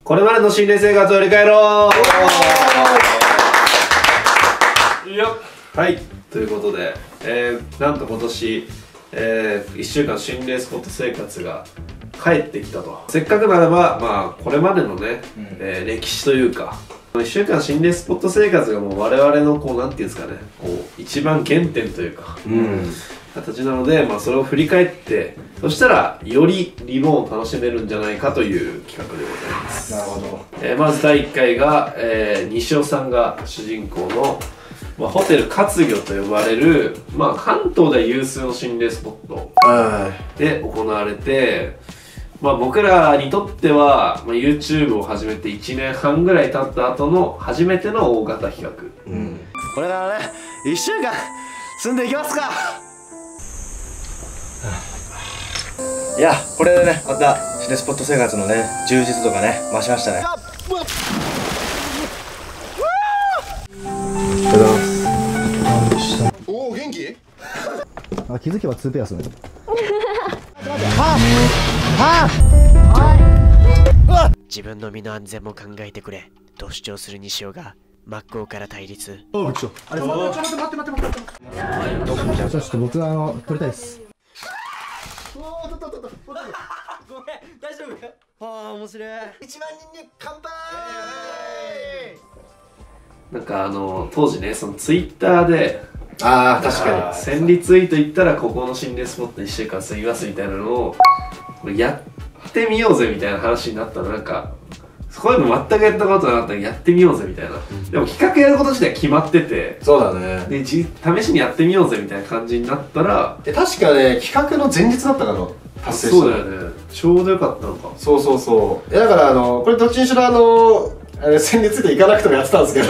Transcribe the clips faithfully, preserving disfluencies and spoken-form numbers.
これまでの心霊生活を振り返ろう。いいよ。はい、ということで、えー、なんと今年、えー、いっしゅうかん心霊スポット生活が帰ってきたと。せっかくならば、まあ、これまでのね、うん、えー、歴史というか、いっしゅうかん心霊スポット生活がもう我々のこう、なんていうんですかね、こう、一番原点というか、うん、形なので、まあ、それを振り返って、そしたら、よりリボーンを楽しめるんじゃないかという企画でございます。 なるほど。 えー、まずだいいっかいが、えー、西尾さんが主人公の、まあ、ホテル活魚と呼ばれる、まあ、関東で有数の心霊スポットで行われて、まあ、僕らにとっては、まあ、YouTube を始めていちねんはんぐらい経った後の初めての大型企画、うん、 これからねいっしゅうかん住んでいきますか。いや、これでね、また心霊スポット生活のね、充実度がね、増しましたね。ありがとうございます。おお、元気？あ、気づけばツーペアっすね。 自分の身の安全も考えてくれと主張する西尾が真っ向から対立。 あ、びっくりした。あれ、待って待って待って待って待って。じゃあちょっと僕はあの撮りたいです。おお、撮った撮った。ごめん、大丈夫？ああ、面白い。一万人に乾杯。 なんかあの当時ね、そのツイッターで、 ああ確かにせんリツイートいったらここの心霊スポットいっしゅうかん住みますみたいなのをやってみようぜみたいな話になったら、なんかそういうの全くやったことなかったらやってみようぜみたいな、うん、でも企画やること自体決まってて、 そうだね、 で試しにやってみようぜみたいな感じになったら、 で確かね企画の前日だったかな、達成した。 そうだよね、ちょうどよかったのか。 そうそうそう。いやだからあのこれどっちにしろあのあれ戦列で行かなくてもやってたんですけど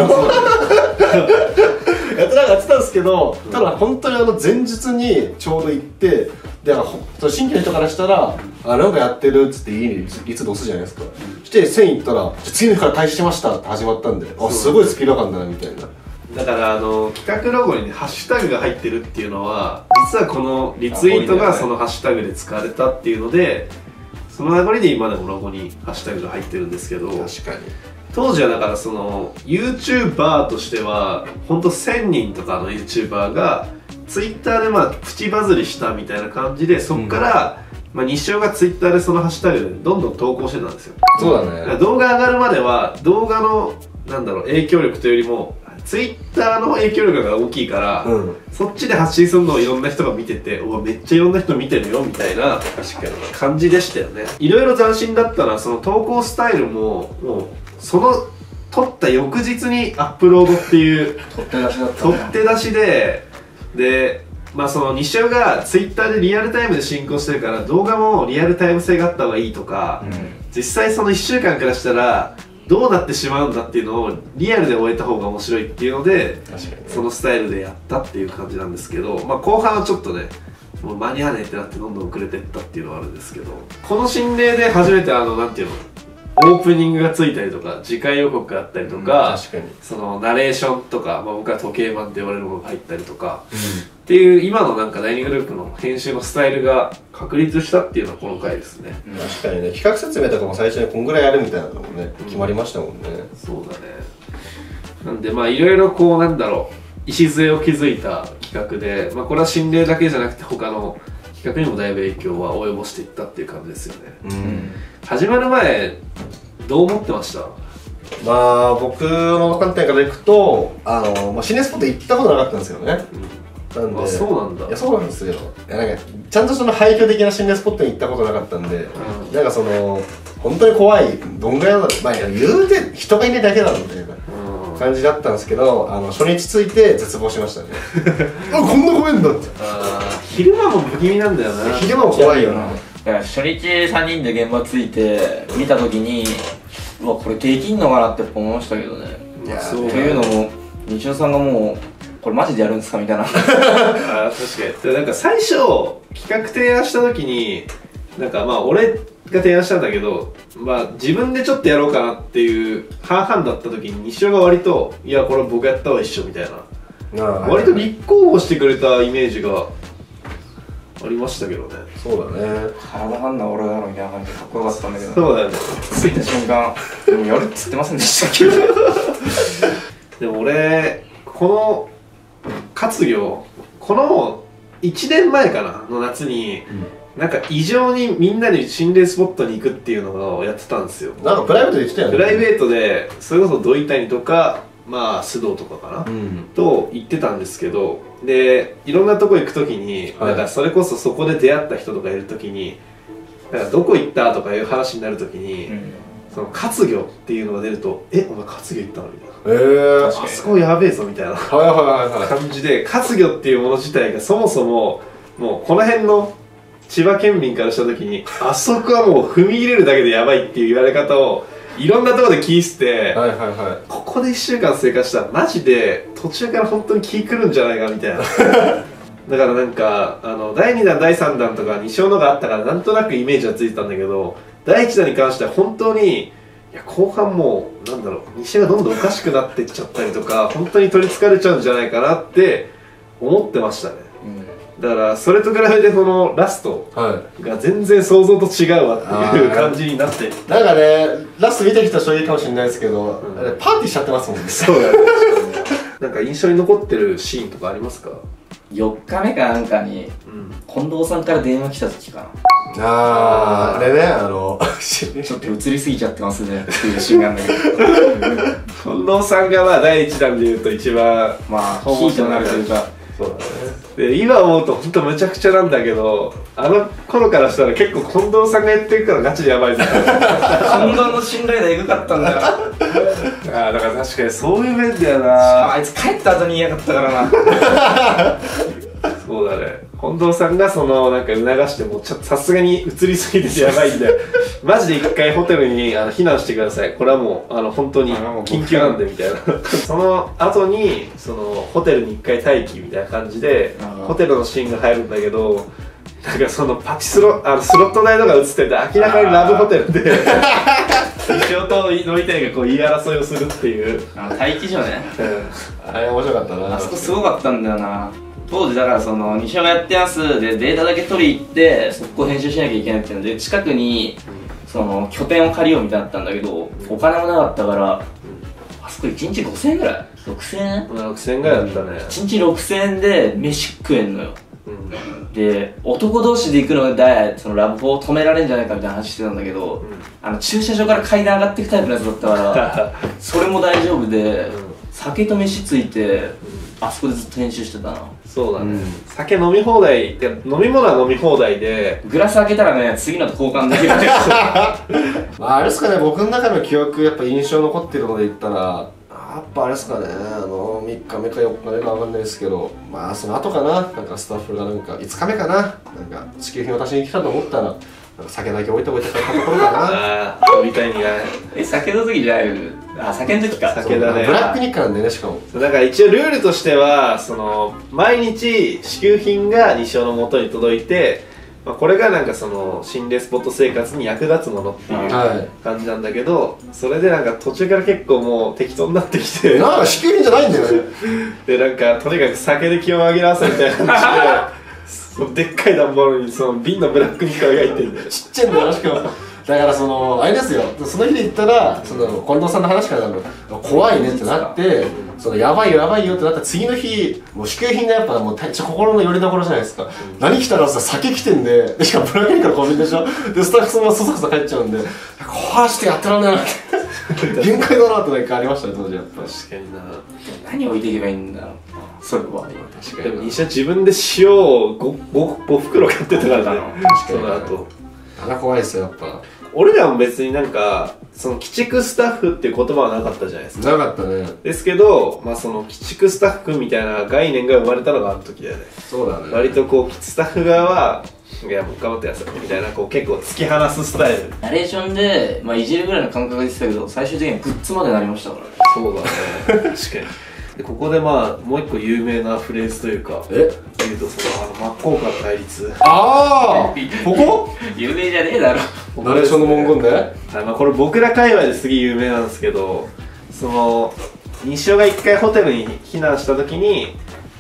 やってなかったんですけど、ただ本当にあの前日にちょうど行って、で新規の人からしたら「あなんかやってる」っつって「いいねリツイート押すじゃないですか。そしてせんいったら「次の日から開始しました」って始まったんで、あすごいスピード感だなみたいな。 だからあの企画ロゴに、ね、ハッシュタグが入ってるっていうのは、実はこのリツイートがそのハッシュタグで使われたっていうので、その名残で今でもロゴにハッシュタグが入ってるんですけど、 確かに当時はだからその YouTuber としてはほんとせんにんとかの YouTuber が Twitter でまあプチバズりしたみたいな感じで、そっから、うん、まあ西尾が Twitter でそのハッシュタグでどんどん投稿してたんですよ。 そうだね。 動画上がるまでは動画のなんだろう影響力というよりも Twitter の影響力が大きいから、うん、そっちで発信するのをいろんな人が見てて、おめっちゃいろんな人見てるよみたいな感じでしたよね。いろいろ斬新だったのはその投稿スタイルももうその撮った翌日にアップロードっていう取って出しだったね。 取って出しで、でまあその西尾がツイッターでリアルタイムで進行してるから動画もリアルタイム性があった方がいいとか、うん、実際そのいっしゅうかんからしたらどうなってしまうんだっていうのをリアルで終えた方が面白いっていうので、確かにね、そのスタイルでやったっていう感じなんですけど、まあ後半はちょっとねもう間に合わねえってなってどんどん遅れてったっていうのはあるんですけど、この心霊で初めてあのなんていうのオープニングがついたりとか次回予告があったりとか、うん、確かにそのナレーションとか、まあ、僕は時計盤って言われるものが入ったりとか、うん、っていう今のなんかだいにグループの編集のスタイルが確立したっていうのはこの回ですね、 うん、確かにね、企画説明とかも最初にこんぐらいやるみたいなのもね、うん、決まりましたもんね。 そうだね。なんでまあいろいろこうなんだろう礎を築いた企画で、まあ、これは心霊だけじゃなくて他の企画にもだいぶ影響は及ぼしていったっていう感じですよね、うん、始まる前どう思ってました？ まあ僕の観点からいくとあの、まあ、心霊スポット行ったことなかったんですよね、うん、なんであそうなんだ。 いやそうなんですよ。いやなんかちゃんとその廃墟的な心霊スポットに行ったことなかったんで、うん、なんかその本当に怖いどんぐらいなんだろう、まあ言うて人がいないだけだろみたいな感じだったんですけど、あの初日着いて絶望しましたねあこんな怖いんだって。 あ昼間も不気味なんだよな。 昼間も怖いよな。 だから初日さんにんで現場着いて見た時にうわこれできんのかなって思いましたけどね。いやそうというのも西尾さんがもうこれマジでやるんですかみたいなあ確かに。なんか最初企画提案した時になんかまあ俺が提案したんだけど、まあ自分でちょっとやろうかなっていう半々だった時に西尾が割といやこれ僕やった方が一緒みたいな割と立候補してくれたイメージがあありましたけどね。 そうだね。 体張んな俺だろみたいな感じでかっこよかったんだけど、 そうだよね。 着いた瞬間でもやるっつってませんでしたっけでも俺この活業このいちねんまえかなの夏に、うん、なんか異常にみんなで心霊スポットに行くっていうのをやってたんですよ。 なんかプライベートで来たよね。 プライベートでそれこそ土井谷とかまあ須藤とかかな、うん、と行ってたんですけど、でいろんなとこ行く時に、はい、なんかそれこそそこで出会った人とかいる時になんかどこ行ったとかいう話になる時に、うん、その活魚っていうのが出ると「えお前活魚行ったの?」みたいな。えー、あそこやべえぞみたいな感じで、活魚っていうもの自体がそもそももうこの辺の千葉県民からした時にあそこはもう踏み入れるだけでやばいっていう言われ方をいろんなところで聞いてて、ここでいっしゅうかん生活したらマジで途中から本当に気狂うんじゃないかみたいなだからなんかあのだいにだんだいさんだんとか西尾のがあったからなんとなくイメージはついてたんだけど、だいいちだんに関しては本当にいや後半もうなんだろう西尾がどんどんおかしくなっていっちゃったりとか本当に取りつかれちゃうんじゃないかなって思ってましたね、うん、だからそれと比べてこのラストが全然想像と違うわっていう感じになって、 なんかねラスト見た人は衝撃かもしれないですけど、うん、パーティーしちゃってますもんね。 そうだねなんか印象に残ってるシーンとかありますか？ よっかめかなんかに、うん、近藤さんから電話来た時かな。 あーあれね、あのちょっと映りすぎちゃってますねっていうシーンがあるんだけど近藤さんがまあだいいちだんでいうと一番まあヒートになるというか、 そうだね。で今思うと本当むちゃくちゃなんだけど、あの頃からしたら結構近藤さんがやってるからガチでやばいぞ近藤の信頼度エグかったんだよああだから確かにそういう面だよな。 あいつ帰った後に言いやがったからなそうだね、近藤さんがそのなんか促してもちょっとさすがに移りすぎててやばいんでマジで一回ホテルにあの避難してください、これはもうあの本当に緊急なんでみたいなその後にそのホテルに一回待機みたいな感じでホテルのシーンが入るんだけど、なんかそのパチスロあのスロット台とか映ってて明らかにラブホテルで西尾と乗りたいがこう言い争いをするっていうあの待機所ね、 うん、あれ面白かったな。 あそこすごかったんだよな当時。だからその西尾がやってますでデータだけ取り行って速攻編集しなきゃいけないっていうので近くにその拠点を借りようみたいになったんだけど、お金もなかったからあそこいちにちごせんえんぐらいろくせんえんろくせんえんぐらいだったね。 いちにちろくせんえんで飯食えんのよ、うん、で男同士で行くのでそのラブホを止められるんじゃないかみたいな話してたんだけど、うん、あの駐車場から階段上がっていくタイプのやつだったからそれも大丈夫で、うん、酒と飯ついて、うん、あそこでずっと編集してたな。 そうだね、うん、酒飲み放題って飲み物は飲み放題でグラス開けたらね次のと交換できるまああれですかね、僕の中の記憶やっぱ印象残ってるので言ったらやっぱあれですかね、あのみっかめかよっかめかわかんないですけど、まあその後かな、なんかスタッフがなんかいつかめかな、なんか地球品を足しに来たと思ったらなんか酒だけ置いておいて帰ったところかなああ飲みたいにがえ酒の時じゃない。あ酒の時か。 酒だね。 ブラック日課なんでね、しかもだから一応ルールとしてはその毎日支給品が西尾の元に届いて、まあ、これがなんかその心霊スポット生活に役立つものっていう感じなんだけど、はい、それでなんか途中から結構もう適当になってきてなんか支給品じゃないんだよねでなんかとにかく酒で気を紛らわせみたいな感じででっかい段ボールにその瓶のブラックに輝いてるんだよちっちゃいんだよ、しかもだからそのあれですよ、その日で言ったらその近藤さんの話からなる怖いねってなって、そのやばいよやばいよってなった次の日もう支給品がやっぱもう心の拠り所じゃないですか、うん、何来たらさ酒来てんで、でしかもブラックリからコンビニでしょ、でスタッフそのままそそくさ帰っちゃうんで壊してやってらんないなって限界だなってなんかありましたね当時。やっぱ確かにな、 何置いていけばいいんだろうそれは。 確かにでも西は自分で塩を 5, 5袋買ってたからねその後あら怖いですよやっぱ。 俺らも別になんかその鬼畜スタッフっていう言葉はなかったじゃないですか。 なかったね。 ですけど、まあその鬼畜スタッフみたいな概念が生まれたのがあの時だよね。 そうだね。 割とこうスタッフ側はいやもう頑張ってやさみたいなこう結構突き放すスタイル。 ナレーションでまあいじるぐらいの感覚で言ってたけど最終的にはグッズまでなりましたから。 そうだね。確かに。でここでまあもう一個有名なフレーズというかえ言うとそのあの真っ向から対立。 ああここ有名じゃねえだろナレーションの文言で、 はいまあ、これ僕ら界隈ですげえ有名なんですけど、その西尾が一回ホテルに避難した時に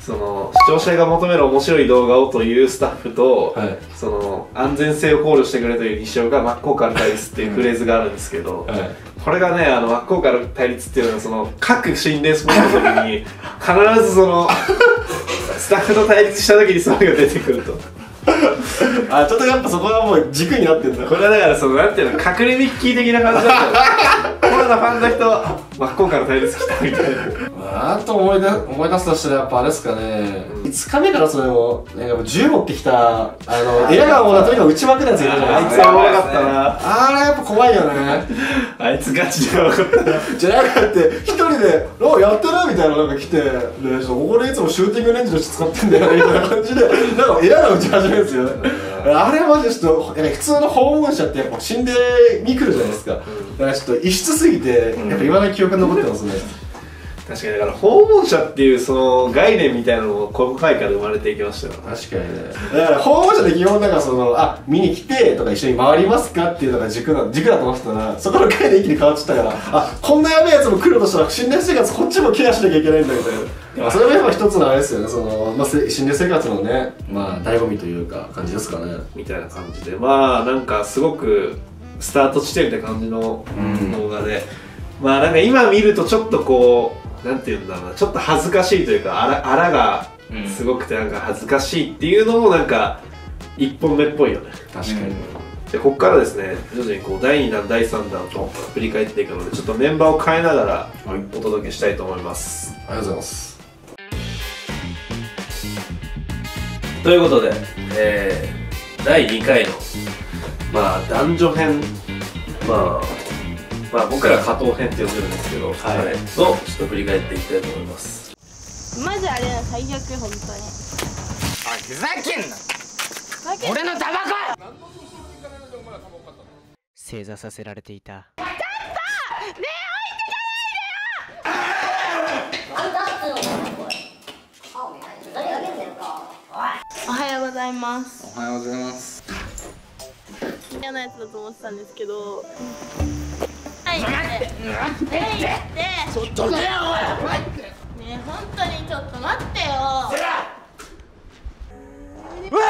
その視聴者が求める面白い動画をというスタッフと、はい、その安全性を考慮してくれという西尾が真っ向から対立っていうフレーズがあるんですけど、はい、これがね、あの真っ向から対立っていうのはその各心霊スポットの時に必ずそのスタッフと対立した時にそれが出てくると。 あ、ちょっとやっぱそこはもう軸になってるんだ。 これはだからそのなんていうの、隠れミッキー的な感じだったよ。コロナファンの人真っ向から対立来たみたいな。 あと思い出思い出すとしたらやっぱあれですかね、いつかめからそれをなんかもう銃持ってきたあのエアガンをなとにかく撃ちまくるやついたじゃないですか。 あいつは怖かったな。 あれやっぱ怖いよね。 あいつガチで怖かったな。 じゃなくて一人で「おやってる?」みたいななんか来て、でここでいつもシューティングレンジとして使ってんだよねみたいな感じでなんかエアガン撃ち始めるんですよね。あれマジでちょっと普通の訪問者ってやっぱ心霊に来るじゃないですか。だからちょっと異質すぎてやっぱ今だに記憶に残ってますね。 確かに、だから訪問者っていうその概念みたいなのもこの回から生まれていきましたよ。 確かにね。だから訪問者で基本なんかそのあ見に来てとか一緒に回りますかっていうのが軸だ軸だと思ってたら、そこの概念一気に変わっちゃったから、あこんなやべえやつも来るとしたら心霊生活こっちもケアしなきゃいけないんだみたいな。まあそれもやっぱ一つのあれですよね、その、まあ、心霊生活のね、まあ醍醐味というか感じですかね。 みたいな感じで、まあなんかすごくスタート地点って感じの動画で、うん、まあなんか今見るとちょっとこうなんていうんだろうな、ちょっと恥ずかしいというか、あら、あらがすごくてなんか恥ずかしいっていうのもなんか一本目っぽいよね。 確かに。 でここからですね、徐々にこうだいにだんだいさんだんと振り返っていくので、ちょっとメンバーを変えながらお届けしたいと思います。 ありがとうございます。 ということで、えー、だいにかいのまあ男女編、まあまあ僕ら加藤編って呼んでるんですけど、はい、のちょっと振り返っていきたいと思います。 マジあれだ、最悪本当に。 おいふざけんな。俺のタバコ。 正座させられていた。 ちょっとねえ、置いてかないでよ。おはようございます。 おはようございます。 嫌なやつだと思ってたんですけど。はい、待って、待って、ちょっとねえ、おい、待って。ねえ、本当にちょっと待ってよ。うわ。もうなんでそういうこと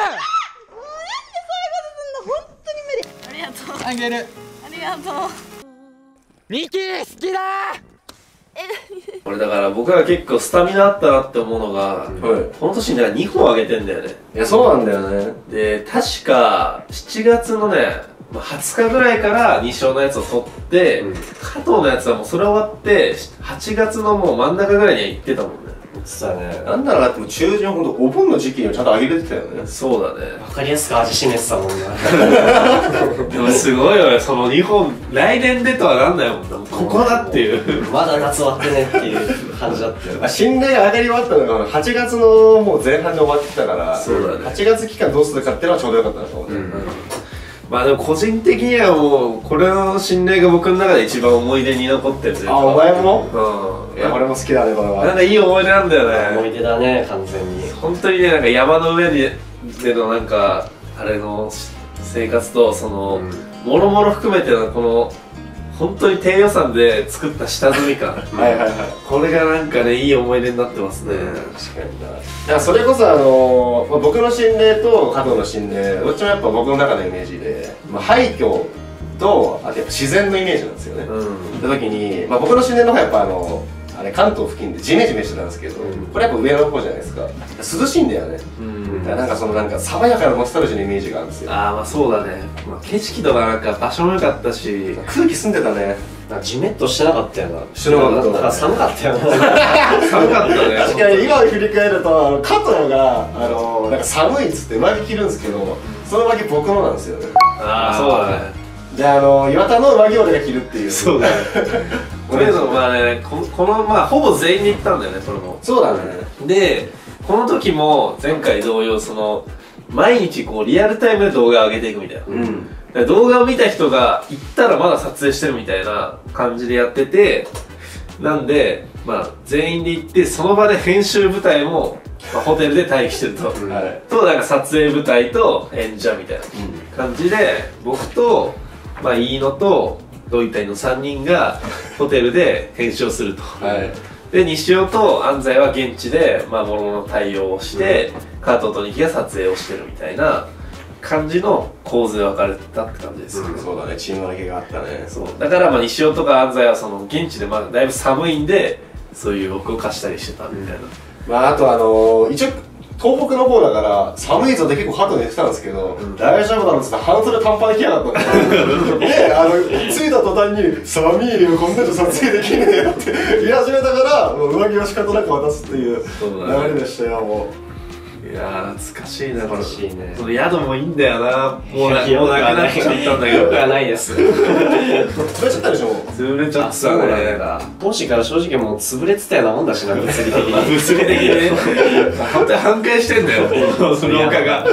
すんの、本当に無理。ありがとう。 あげる。 ありがとう。 ミキ好きだ。 これだから僕ら結構スタミナあったなって思うのが、はい、この年にはにほんあげてんだよね。 いやそうなんだよね。 で確かしちがつのねはつかぐらいから西尾のやつを取って、うん、加藤のやつはもうそれ終わってはちがつのもう真ん中ぐらいには行ってたもんね。 言ってたね。なんならだってもう中旬ほんとお盆の時期にはちゃんとあげれてたよね。 そうだね。 わかりやすく味しめてたもんね。 でもすごいよね、そのにほん来年でとはなんないもんな、ここだっていうまだ夏終わってねっていう感じだったよ。新年上がり終わったのがはちがつのもう前半で終わってきたから、 そうだね、 はちがつ期間どうするかっていうのはちょうどよかったなと思って、うんうん、 まあでも個人的にはもうこれの新年が僕の中で一番思い出に残ってるというか。 あ、お前も？ うん、 いや俺も好きだねこれは。 なんかいい思い出なんだよね。 思い出だね完全に。 本当にね、なんか山の上でのなんかあれの生活とそのもろもろ含めてのこの本当に低予算で作った下積み感はいはいはい、これがなんかねいい思い出になってますね。確かにな。いやそれこそあのー、僕の心霊と加藤の心霊どっちもやっぱ僕の中のイメージで、まあ、廃墟とあとやっぱ自然のイメージなんですよね。うん、って時に、まあ、僕の心霊の方はやっぱあのあれ関東付近でジメジメしてたんですけど、うん、これやっぱ上の方じゃないですか。涼しいんだよね。うん、だからなんかそのなんか爽やかなノスタルジーのイメージがあるんですよ。 ああまあそうだね、まあ、景色とかなんか場所も良かったし空気澄んでたね。 なんかジメッとしてなかったよな。 してなかった。 なんか寒かったよな。 寒かったね。 確かに今振り返るとあの加藤があのなんか寒いっつって上着着るんですけど、その上着僕のなんですよね。 ああそうだね。 であの岩田の上着を俺が着るっていう。 そうだね。とりあえずまあね、ここのまあほぼ全員で行ったんだよね、これも。 そうだね。 でこの時も前回同様その毎日こうリアルタイムで動画を上げていくみたいな。うん、動画を見た人が行ったらまだ撮影してるみたいな感じでやってて、なんでまあ全員で行ってその場で編集部隊も、まあ、ホテルで待機してると、はい、となんか撮影部隊と演者みたいな感じで、僕とまあ飯野とドイタイのさんにんがホテルで編集をすると、はい、 で西尾と安西は現地でまあ物の対応をして、うん、加藤と二木が撮影をしてるみたいな感じの構図で分かれたって感じですよね、 うん、そうだね、チーム分けがあったね。 そうだからまあ西尾とか安西はその現地でまあだいぶ寒いんでそういう動きを貸したりしてたみたいな、うん、 まああとあのー、一応東北の方だから寒いぞって結構ハト寝てたんですけど、うん、大丈夫だろっつって半袖短パンで来やがったんでで、あの着いた途端に「寒いよこんなの撮影できねえよ」って言い始めたからもう上着を仕方なく渡すっていう流れでしたよ。もういやー懐かしいな。 懐かしいね。 その宿もいいんだよな。もうなくなっちゃったんだけど。 よくはないです。 潰れちゃったでしょ。 潰れちゃったね。 当時から正直もう潰れてたようなもんだしな、物理的に。 物理的にね。本当に反壊してんだよ、その廊下が。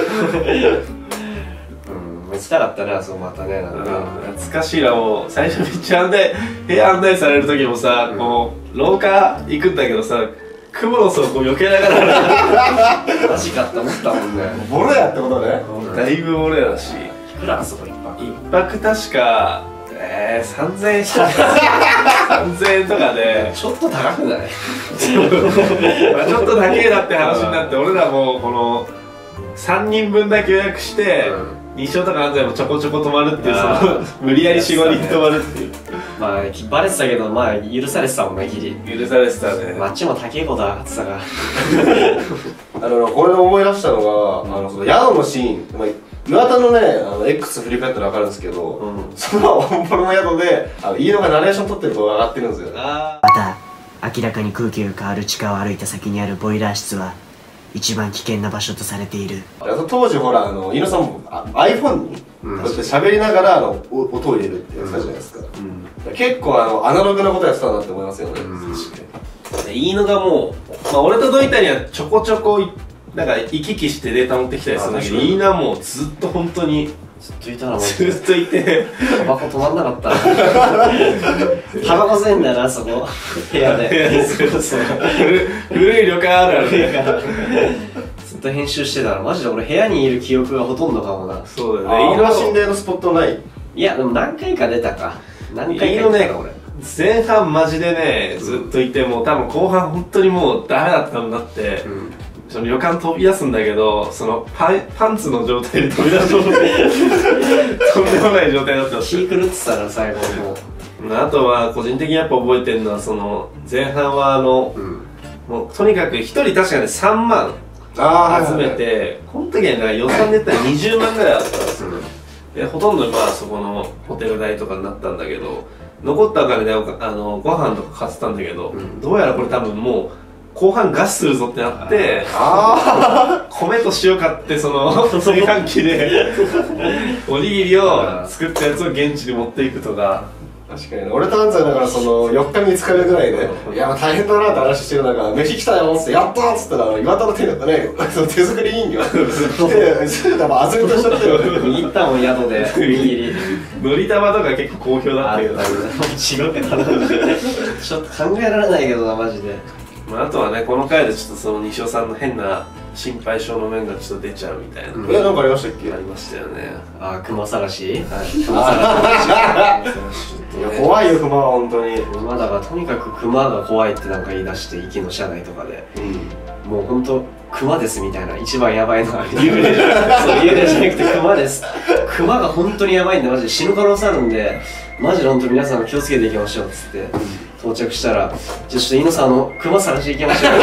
うん、行きたかったな、そうまたね、なんか。 懐かしいな、もう最初めっちゃ案内、部屋案内される時もさ、こう廊下行くんだけどさ。クモの巣をこう避けながらマジかって思ったもんね。 ボロやってことね。 だいぶボロやだし。 いくらあそこ一泊一泊確かえー、さんぜんえんしたさんぜんえんとかでちょっと高くない？ まあちょっと高えなって話になって、俺らもこのさんにんぶんだけ予約して、うん、西尾とか安西もちょこちょこ泊まるっていう、その無理やりよん、ごにん泊まるっていう。 まあバレてたけど、まあ許されてたもんね、ギリ許されてたね。 あっちも高いこと上がってたからあのこれで思い出したのが、あのその宿のシーン、まあ、岩田のねあの X 振り返ったら分かるんですけど、うん、その本物の宿であの飯野がナレーション撮ってる動画上がってるんですよ。 また明らかに空気が変わる地下を歩いた先にあるボイラー室は一番危険な場所とされている。 当時ほらあの飯野さんも iPhone にこうやって喋りながらあの音を入れるってやつたじゃないですか、うん、結構あのアナログなことやってたなって思いますよね。 飯野がもう、まあ、俺とドイタにはちょこちょこなんか行き来してデータ持ってきたりするんだけど、飯野はもうずっと本当にずっといたな、 ずっといてタバコ止まんなかったタバコ吸えんだよな、そこ部屋で古い旅館あるあるずっと編集してたらマジで俺部屋にいる記憶がほとんどかもな。 そうだよね。 飯野心霊のスポットない？ いやでも何回か出たか。何回か出たか俺。 前半マジでねずっといて、もう多分後半本当にもうダメだったんだって、うん、その旅館飛び出すんだけど、そのパン、パンツの状態で飛び出すとんでもない状態だったんですよ。 気狂ってたら最後もうあとは個人的にやっぱ覚えてるのは、その前半はあの、うん、もうとにかくひとり確かにさんまん集めて、この時は予算で言ったらにじゅうまんぐらいあったんですよ、うん、でほとんどまあそこのホテル代とかになったんだけど、残ったお金であのご飯とか買ってたんだけど、うん、どうやらこれ多分もう後半餓死するぞってなって、あ米と塩買ってその炊飯器でおにぎりを作ったやつを現地に持っていくとか。 確かにね、俺と安西だからそのよっかみつかめぐらいで、いや大変だなって話してる中、飯来たよっつって、やったーっつったら岩田の手だったね、手作り人形で、それでもあずみとしちゃってる握ったもん宿でおにぎりのり玉とか結構好評だったけど、 違うけどちょっと考えられないけどなマジで。 まあ、あとはね、この回でちょっとその西尾さんの変な心配性の面がちょっと出ちゃうみたいな、うん、 え、なんかありましたっけ？ ありましたよね。 ああ、熊探し？はい、 熊探しいや、怖いよ、熊は本当に。 熊だから、とにかく熊が怖いってなんか言い出して、駅の車内とかで、うん、もう本当熊ですみたいな、一番やばいのは幽霊じゃそう、幽霊じゃなくて熊です。熊が本当にやばいんで、マジで死ぬ可能性あるんで、マジで本当皆さん気をつけていきましょうっつって、到着したら、じゃあちょっと飯野さん、あの、熊探していきましょう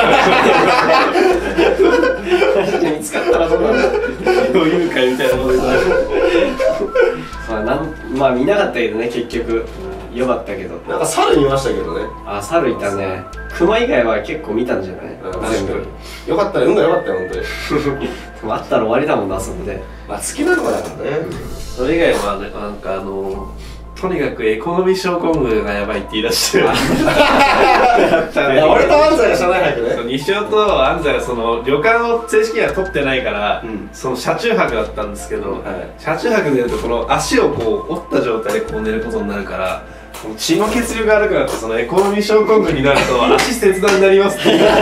見つかったらどうなんだどういう会みたいなことでまあ、なんまあ見なかったけどね、結局よかったけど。 なんか猿見ましたけどね。 あ、猿いたね。熊以外は結構見たんじゃない？全部よかったね、運がよかったよ、本当にでもあったら終わりだもんな、そこで。 まあ好きなのだからね、うん、 それ以外はね、なんかあのとにかくエコノミー症候群がやばいって言い出して俺と安西が車内泊ね。 西尾と安西はその旅館を正式には取ってないから、うん、その車中泊だったんですけど、はい、車中泊でやるとこの足をこう折った状態でこう寝ることになるから、血の血流が悪くなって、そのエコノミー症候群になると足切断になりますって言う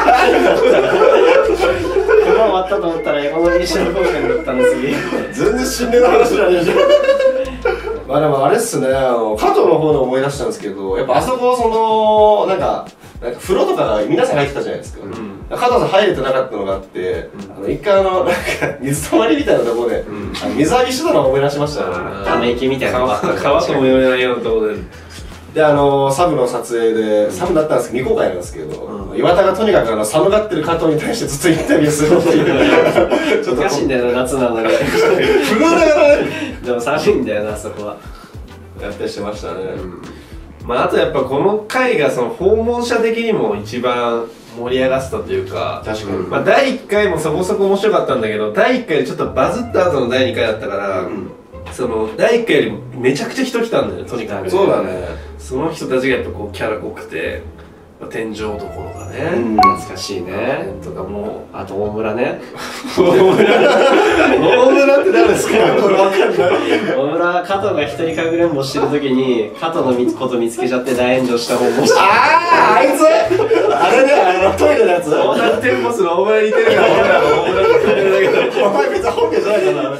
車終わったと思ったらエコノミー症候群だったの次全然心霊の話じゃねえじゃんまあでもあれっすね、あの加藤の方で思い出したんですけど、やっぱあそこそのなんかなんか風呂とか皆さん入ってたじゃないですか、うん、加藤さん入れてなかったのがあって、うん、あの一回あのなんか水たまりみたいなところで、うん、あの水浴びしてたのを思い出しましたね。 ため息みたいな川とも言えないようなところでで、あのサブの撮影で、サブだったんですけど、未公開なんですけど、うん、岩田がとにかくあの寒がってる加藤に対してずっとインタビューするっていうちょっとおかしいんだよな、夏なのに不合だからねでも寒いんだよな、そこはやったりしてましたね、うん、 まああとやっぱこの回がその訪問者的にも一番盛り上がってたというか、 確かに、 まあだいいっかいもそこそこ面白かったんだけど、だいいっかいでちょっとバズった後のだいにかいだったから、うん、そのだいいっかいよりもめちゃくちゃ人来たんだよ、とにかく。 そうだね。 その人たちがやっぱこうキャラ濃くて、まあ、天井どころかね、 うん、懐かしいねとかもう、あと大村ね大村大村って誰ですかこれわかんない。 大村は加藤が一人かくれんぼしてる時に加藤のこと見つけちゃって大炎上した訪問者。 あああいつあれね、あのトイレのやつ大村テンポスの大村に似てるから俺らの大村って言ってるだけど、 お前別に本家じゃないからな。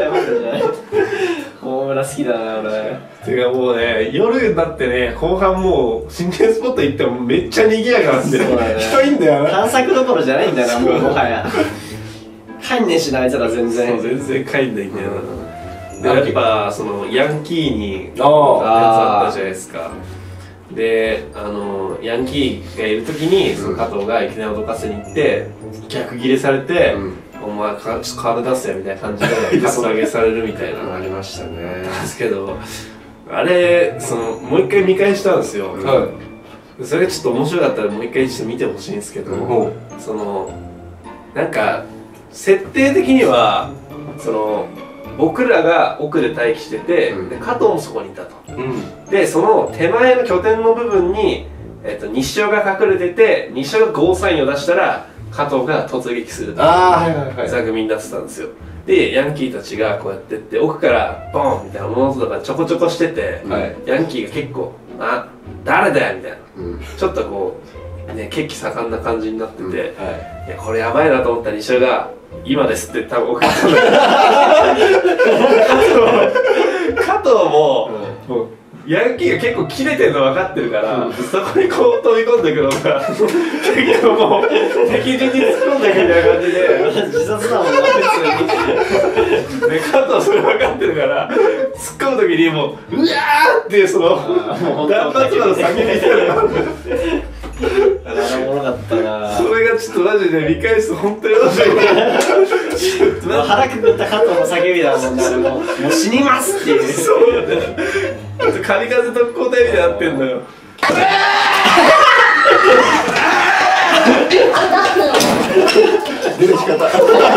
大村好きだな俺。 てかもうね、夜になってね、後半もう心霊スポット行ってもめっちゃ賑やかなんで、 そうだね、 人いんだよな。 探索どころじゃないんだよな、もうもはや帰んねえしな、あいつら全然。 そう全然帰んないんだよな。でやっぱそのヤンキーにやつああったじゃないですか。で、あのヤンキーがいる時にその加藤がいきなり脅かせに行って逆ギレされて、うん、お前かちょっと体出せよみたいな感じでカツアげされるみたいなありましたね。 ですけど、あれそのもう一回見返したんですよ、はい、それがちょっと面白かったらもう一回ちょっと見てほしいんですけど、うん、そのなんか設定的にはその僕らが奥で待機してて、うん、で加藤もそこにいたと、うん、でその手前の拠点の部分に、えー、と西尾が隠れてて、西尾がゴーサインを出したら加藤が突撃するという座組になってたんですよ。でヤンキーたちがこうやってって奥からボンみたいな物音とかちょこちょこしてて、はい、ヤンキーが結構「あ誰だよ」みたいな、うん、ちょっとこうね血気盛んな感じになってて、うん、はい、いやこれやばいなと思ったら西尾が「今です」って多分送ったんだけど加藤も、うん、もうヤンキーが結構キレてるの分かってるから、うん、そこにこう飛び込んでくるのが結構もう敵陣に突っ込んでくみたいな感じで自殺だもんな普通にで加藤それ分かってるから突っ込む時にもう「うわー!」っていうその断髪魔の叫びみたいなあれおもろかったな。 それがちょっとマジで見返すと本当に面白い腹くくった加藤の叫びだもんね。あれももう死にますっていう。 そうだね。神風特攻隊みたいになってんだよ。 出てき方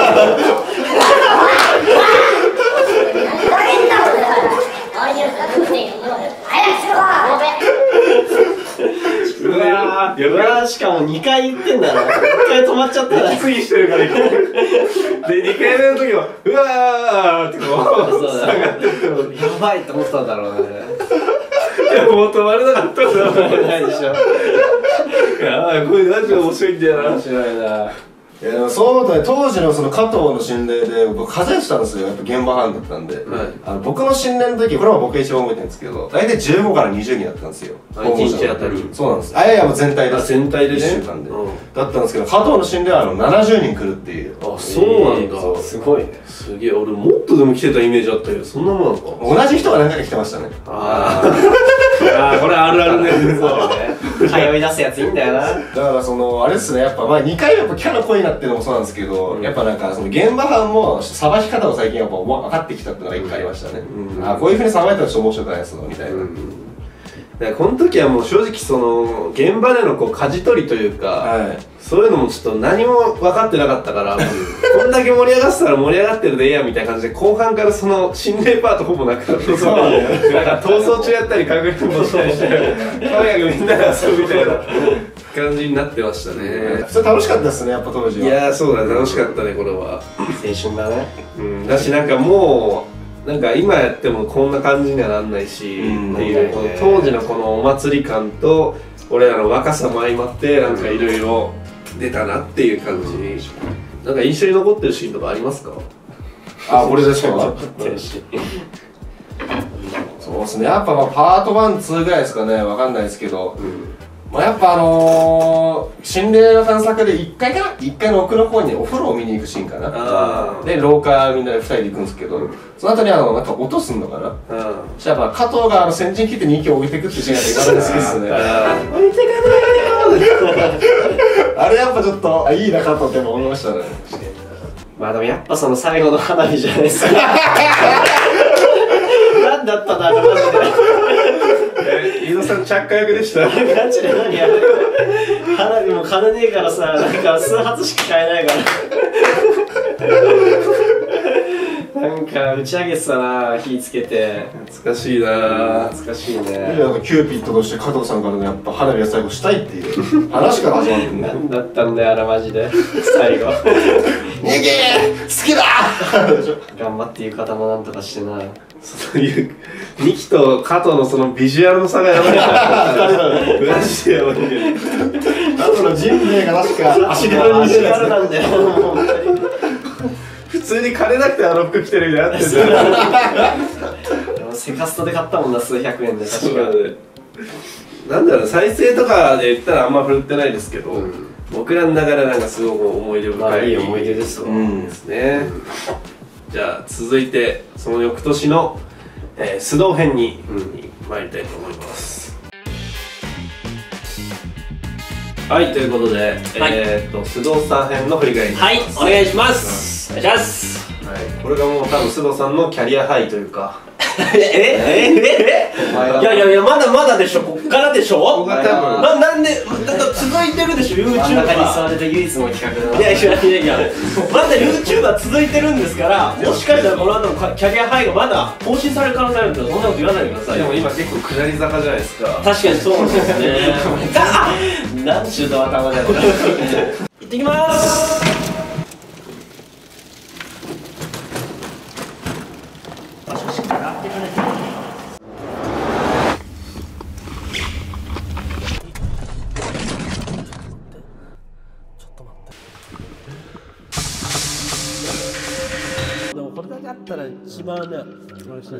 うわー、うわー、しかもにかい行ってんだな。いっかい止まっちゃったら次してるからでにかいめの時もうわーってこう下がってってもやばいって思ったんだろうね。 いやもう止まれなかったんだろうないでしょ。 やばい、これマジで面白いんだよな。 面白いな。 いやでもそう思ったね、当時のその加藤の心霊で僕数えてたんですよ。やっぱ現場班だったんで、はい、あの僕の心霊の時、これは僕が一番覚えてるんですけど、大体じゅうごからにじゅうにんだったんですよ、 いちにちあたり。 そうなんです。あいやいやもう全体で全体でね、 いっしゅうかんで、うん、だったんですけど、加藤の心霊はあのななじゅうにん来るっていう。 あ、そうなんだ、えー、 すごいね。 すげえ、俺もっとでも来てたイメージあったけど、そんなもんなのか。 同じ人が何回か来てましたね。 あああ、これあるあるね。 そうね、通い出すやついいんだよな。 だからそのあれですね、やっぱまあにかいやっぱキャラ濃いなっていうのもそうなんですけど、うん、やっぱなんかその現場班もさばき方を最近やっぱ分かってきたっていうのが一回ありましたね、うん、あこういうふうにさばいたらちょっと面白くないですのみたいな、うん、 だからこの時はもう正直その現場でのこう舵取りというか、はい、そういうのもちょっと何も分かってなかったからこんだけ盛り上がってたら盛り上がってるでええやみたいな感じで後半からその心霊パートほぼなくなってそうなんか逃走中やったりかぐりもしたりしてとにかくみんなで遊ぶみたいな感じになってましたね。 それ楽しかったですね、やっぱ当時は。 いやーそうだね、楽しかったねこれは。 青春だね。 うん、だしなんかもうなんか今やってもこんな感じにはなんないし、うん、っていうこの当時のこのお祭り感と俺らの若さも相まってなんかいろいろ出たなっていう感じ。なんか印象に残ってるシーンとかありますか？ あ、俺ですか？ そうそうですね、やっぱまあパートワン、ツーぐらいですかね、わかんないですけど、うん、まあやっぱあのー、心霊の探索でいっかいかな ?いっ 階の奥の方にお風呂を見に行くシーンかな。で、廊下みんなでふたりで行くんですけど、うん、その後にあの、なんか落とすんのかな、うん、そしたらやっぱ加藤があの先陣切ってにきを置いていくっていうシーンがいかが好きっすね。置いてかないよあれやっぱちょっと、あ、いいな加藤って思いましたね。 まあでもやっぱその最後の花火じゃないですか。何だったんだろうマジで。飯野さん着火役でした。 ガチで何やる。花火も金ねえからさ、なんか数発しか買えないから。なんか打ち上げてたな、火つけて。 懐かしいな。 懐かしいね。 なんかキューピッドとして加藤さんからのやっぱ花火は最後したいっていう話から始まるんだ。 何だったんだよあれマジで。最後。 逃げー好きだ頑張って浴衣もなんとかしてな。 そういうミキと加藤のそのビジュアルの差がやばいからマジでやばいね。 加藤の人命が確か足軽にしてるやつなんだよ。 普通に金なくてあの服着てるみたいになってるじゃん。 セカストで買ったもんな、数百円で。確かになんだろう、再生とかで言ったらあんま振るってないですけど、うん、僕らの中でなんかすごく思い出深い、 まあ、いい思い出ですよ、 うん、ですね、うん、じゃあ続いてその翌年の、えー、須藤編に、うん、参りたいと思います。はい、ということで、はい、えー、っと須藤さん編の振り返りになります。 はい、お願いします。お願いします。 はい、これがもう多分須藤さんのキャリアハイというかええええいやいやいや、まだまだでしょ、こっからでしょ。ここが多分な、なんで、だから続いてるでしょ、YouTuber。真ん中に座れて唯一の企画だな。いやいやいやいや、まだ YouTuber 続いてるんですから、もしかしたらこの後のキャリアハイがまだ更新される可能性あるけど、そんなこと言わないでください。 でも今結構下り坂じゃないですか。 確かにそうなんですね。あっ、なんちゅうと頭だよこれ。行ってきまーす。 でもこれだけあったら一番ね、お前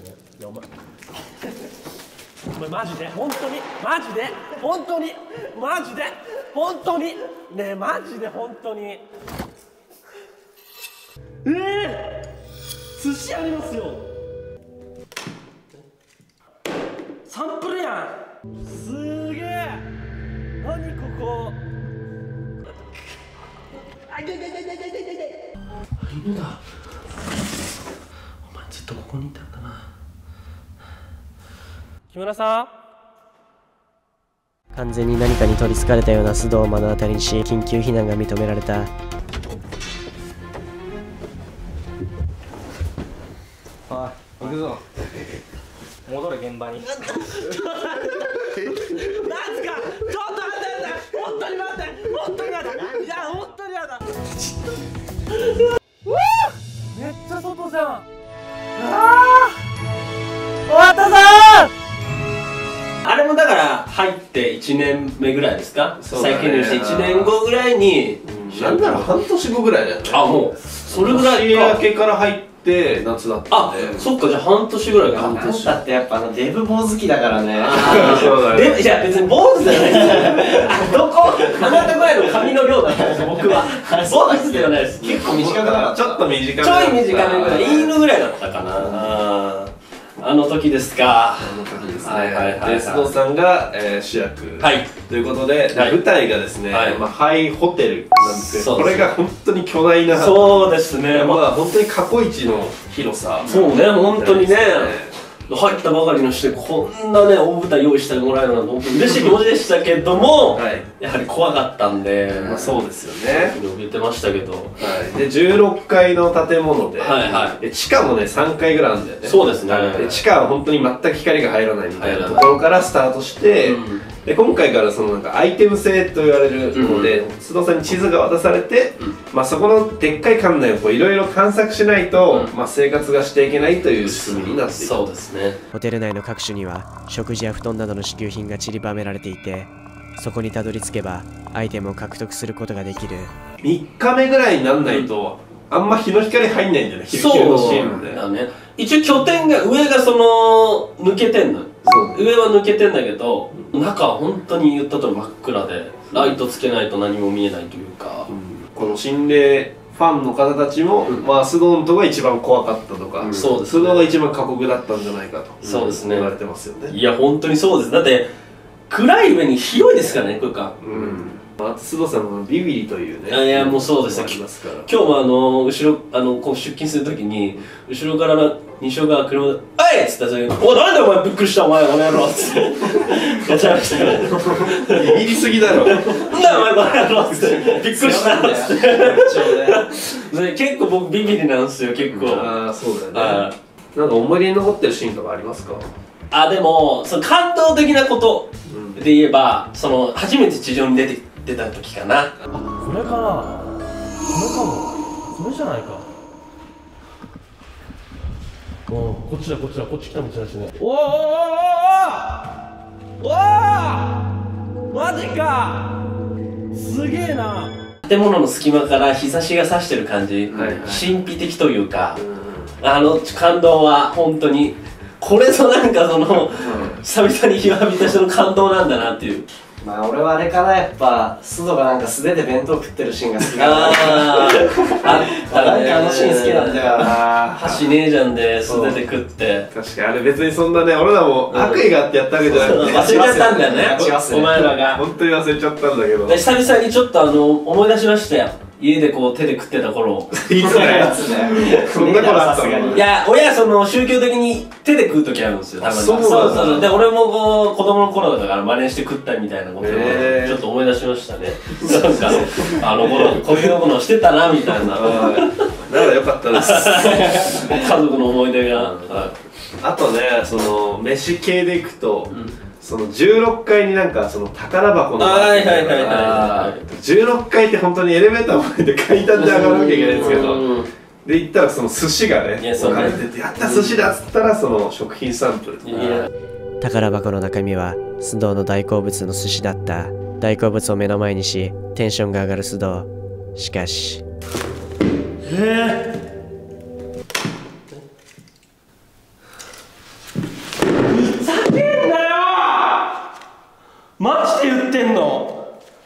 お前マジで本当にマジで本当にマジで本当にねえマジで本当にええー、寿司ありますよ。サンプルやん。すげえ。何ここ。あいててててててて。犬だ。お前ずっとここにいたんだな。木村さん。 完全に何かに取りつかれたような須藤を目の当たりにし、緊急避難が認められた。 おい、行くぞ。戻れ現場に。なんすか。ちょっと待って本当に待って本当に待っていや本当にやだ。めっちゃ外じゃん。ああ終わったぞー。あれもだから入っていちねんめぐらいですか。再建立していちねんごぐらいに、 なんなら半年後ぐらいだよね。 あ、もうそれぐらい年明けから入って夏だったんで。 あ、そっか、じゃあ半年ぐらいか。半年だってやっぱあのデブ坊好きだからね。 そうだね。 いや別に坊主じゃないですよ。どこあなたぐらいの髪の量だったんですよ僕は。坊主ではないです。結構短くなかった。 ちょっと短め。 ちょい短めぐらい。犬ぐらいだったかな。あの時ですか。 あの時ですね。で、須藤さんが主役ということで、舞台がですね、ハイホテルなんですけど、これが本当に巨大な。 そうですね。 まあ本当に過去一の広さ。 そうね、本当にね。入ったばかりのしてこんなね大舞台用意してもらえるなんて本当に嬉しい気持ちでしたけども、はい、やはり怖かったんで、 まあ、そうですよね。 言ってましたけど、はい、 でじゅうろっかいの建物で、 はいはい、 で地下もねさんかいぐらいあるんだよね。 そうですね。 で地下は本当に全く光が入らないみたいなところからスタートして、うん、で今回からそのなんかアイテム性と言われるので、うん、須藤さんに地図が渡されて、うん、まあそこのでっかい館内をいろいろ探索しないと、うん、まあ生活がしていけないという仕組みになっている。 そうですね。 ホテル内の各種には食事や布団などの支給品が散りばめられていて、そこにたどり着けばアイテムを獲得することができる。 みっかめぐらいになんないとあんま日の光入んないんだよね、昼休のシーンで。 だね。一応拠点が、上がその、抜けてんの。上は抜けてんだけど、中は本当に言った通り真っ暗で、ライトつけないと何も見えないというか。 この心霊ファンの方たちも、まあ、須藤のとが一番怖かったとか、 そうですね。 須藤が一番過酷だったんじゃないかと。 そうですね。 言われてますよね。 いや、本当にそうです。だって、暗い上に広いですからね、空間。 うん。あと須藤さんもビビリというね。 いや、もうそうですよ。今日もあの、後ろ、あの、こう出勤するときに、後ろから西尾が車で、おいっつったら、おい、なんでお前びっくりしたお前、この野郎っつって、やっちゃいましたから。 ビビりすぎだろ。 なんだお前、この野郎っつって、びっくりしたっつって。結構僕ビビリなんですよ、結構。 ああ、そうだよね。なんか思い出に残ってるシーンとかありますか？ あ、でも、その感動的なことで言えば、その、初めて地上に出て、出た時かな。 これかな、これかも、これじゃないか。うん、こっちだこっちだ、こっち来たもしれないしね。おおおおおおお、マジか、すげえな。建物の隙間から日差しが差してる感じ、はいはい、神秘的というか、うん、あの感動は本当にこれぞなんかその、うん、久々に日を浴びた人の感動なんだなっていう。 まあ俺はあれかな、やっぱ須藤がなんか素手で弁当食ってるシーンが好きだな。 ああ、 なんかあのシーン好きなんだよな。 箸ねえじゃんで素手で食って。 確かにあれ別にそんなね、俺らも悪意があってやったわけじゃなくて忘れちゃったんだよね、お前らが。 本当に忘れちゃったんだけど、 久々にちょっとあの思い出しましたよ、家でこう手で食ってた頃。 いつだよそんな頃あったの？ いや、親その宗教的に手で食う時あるんですよ、たまに。 そうそうそう。で俺もこう子供の頃だから真似して食ったみたいなことをちょっと思い出しましたね。なんかあの頃こういうものをしてたなみたいな。 ならよかったです。 家族の思い出が。 あとね、その飯系でいくと、そのじゅうろっかいになんかその宝箱の、 はいはいはいはい、 じゅうろっかいって本当にエレベーターまで階段で上がらなきゃいけないんですけど、で行ったらその寿司がね置かれてて、やった寿司だっつったらその食品サンプル。 宝箱の中身は須藤の大好物の寿司だった。大好物を目の前にしテンションが上がる須藤。しかしえーふざけんなよ、マジで言ってんの？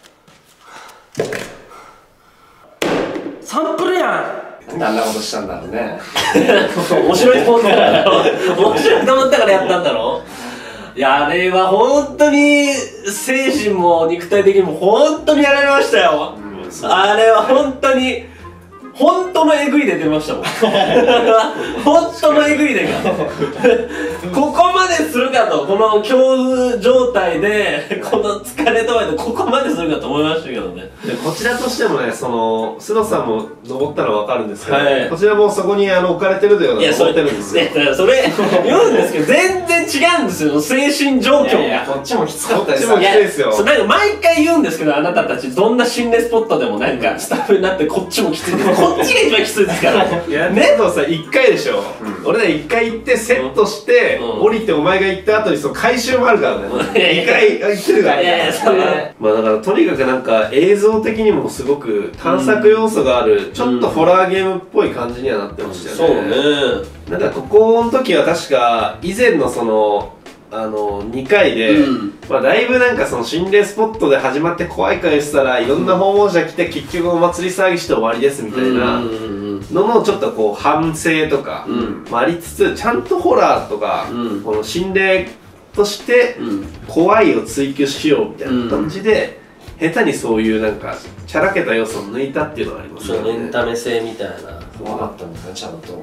サンプルやん。あんなことしたんだろうね。 面白いと思ったから面白いと思ったからやったんだろ。いや、あれは本当に精神も肉体的にも本当にやられましたよ、うん、あれは本当に本当のえぐいで出ましたもん本当のえぐいでがここまでするかと、この恐怖状態でこの疲れとはいえここまでするかと思いましたけどね。 でこちらとしてもね、その須藤さんも登ったら分かるんですけど、 はい、 こちらもそこにあの置かれてるというのが登ってるんですよ。 いやそれ言うんですけど全然違うんですよ、精神状況が。いやこっちもきつかったですよ。 こっちもきついですよ。 なんか毎回言うんですけど、あなたたちどんな心霊スポットでもなんかスタッフになってこっちもきついです、こっちが一番きついですからいやね、佐藤さんいっかいでしょ、うん、俺らいっかい行ってセットして、うん、降りてお前が行った後にその回収もあるからね、いっかい行ってるからね。いやいやそれまあだからとにかくなんか映像的にもすごく探索要素がある、うん、ちょっとホラーゲームっぽい感じにはなってましたよね、 そうね。 なんかここの時は確か以前のそのあのにかいで、うん、まあだいぶなんかその心霊スポットで始まって怖いからしたらいろんな訪問者来て結局お祭り騒ぎして終わりですみたいなののちょっとこう反省とか、うん、まあ、ありつつちゃんとホラーとか、うん、この心霊として怖いを追求しようみたいな感じで、うん、下手にそういうなんかチャラけた要素を抜いたっていうのがありますよね。 エンタメ性みたいな怖かったんですね、ちゃんと、うん。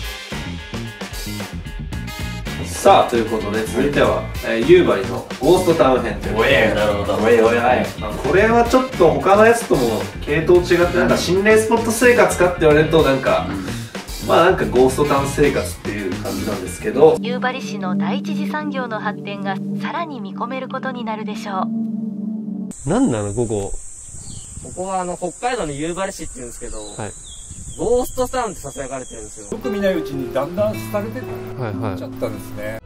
さあということで続いては、えー、夕張のゴーストタウン編ということで、 なるほど、 おいおいおい、これはちょっと他のやつとも系統違ってなんか心霊スポット生活かって言われるとなんか、うん、まあなんかゴーストタウン生活っていう感じなんですけど、 夕張市の第一次産業の発展がさらに見込めることになるでしょう。 なんなのここ？ ここはあの北海道の夕張市って言うんですけど、はい、ゴーストタウンってささやかれてるんですよ。 よく見ないうちにだんだん廃れてっちゃったんですね。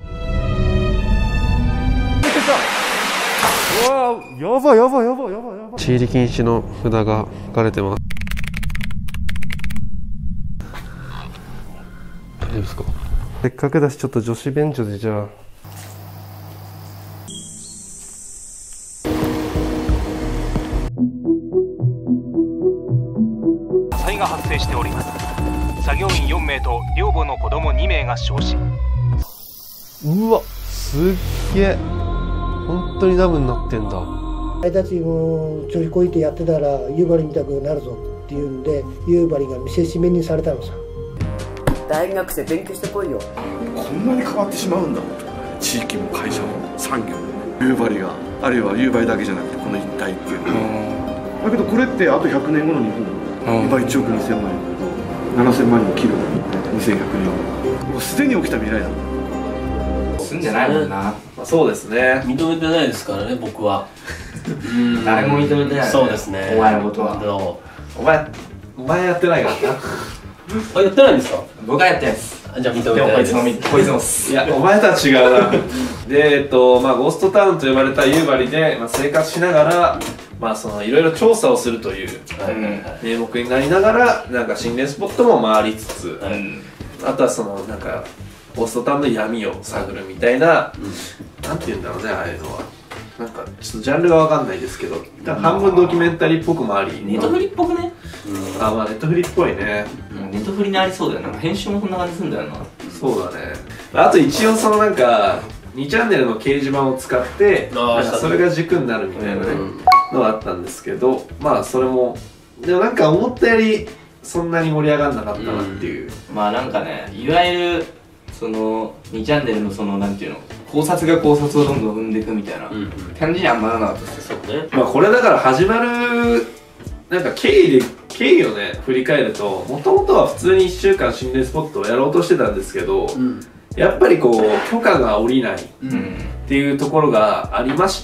うわー、やばいやばいやばいやばいやばい。立入禁止の札が書かれてます。 夫ですか。せっかくだしちょっと女子便所でじゃあ。 火災が発生しております。作業員よんめいと寮母の子供にめいが焼死。 うわ、すっげえ、本当にダムになってんだ。 あれたちも調子こいてやってたら夕張みたくなるぞっていうんで、夕張が見せしめにされたのさ。 大学生勉強してこいよ。 こんなに変わってしまうんだ。地域も会社も産業も夕張が、あるいは夕張だけじゃなくてこの一帯っていうのだけど、これってあとひゃくねんごの日本、今いちおくにせんまんえんだけどななせんまんにんを切るにせんひゃくねんご、もうすでに起きた未来だ。 すんじゃないもんな。 まあ、そうですね。 認めてないですからね、僕は。 うん、誰も認めてない。 そうですね。 お前のことは。 お前、お前やってないからな。 あ、やってないんですか。 僕はやってないです。 じゃあ認めてないです。 こいつもいや、お前とは違うな。で、えっと、まあ、ゴーストタウンと呼ばれた夕張で、まあ、生活しながら。まあ、そのいろいろ調査をするという名目になりながら、なんか心霊スポットも回りつつ、あとはそのなんかゴーストタウンの闇を探るみたいな、なんていうんだろうね、ああいうのは。なんかちょっとジャンルがわかんないですけど、半分ドキュメンタリーっぽくもあり、 ネットフリっぽくね。 あ、まあネットフリっぽいね。 ネットフリにありそうだよな。編集もそんな感じするんだよな。 そうだね。あと一応そのなんかにチャンネルの掲示板を使ってなんかそれが軸になるみたいなねのがあったんですけど、まあそれもでもなんか思ったよりそんなに盛り上がんなかったなっていう、 うん、まあなんかね、いわゆるそのにチャンネルのそのなんていうの、考察が考察をどんどん生んでいくみたいな感じにはあんまならなかったですよ。そうね。 まあこれだから始まるなんか経緯で経緯をね振り返ると、もともとは普通にいっしゅうかん心霊スポットをやろうとしてたんですけど、うん、やっぱりこう許可が下りないっていうところがありまして、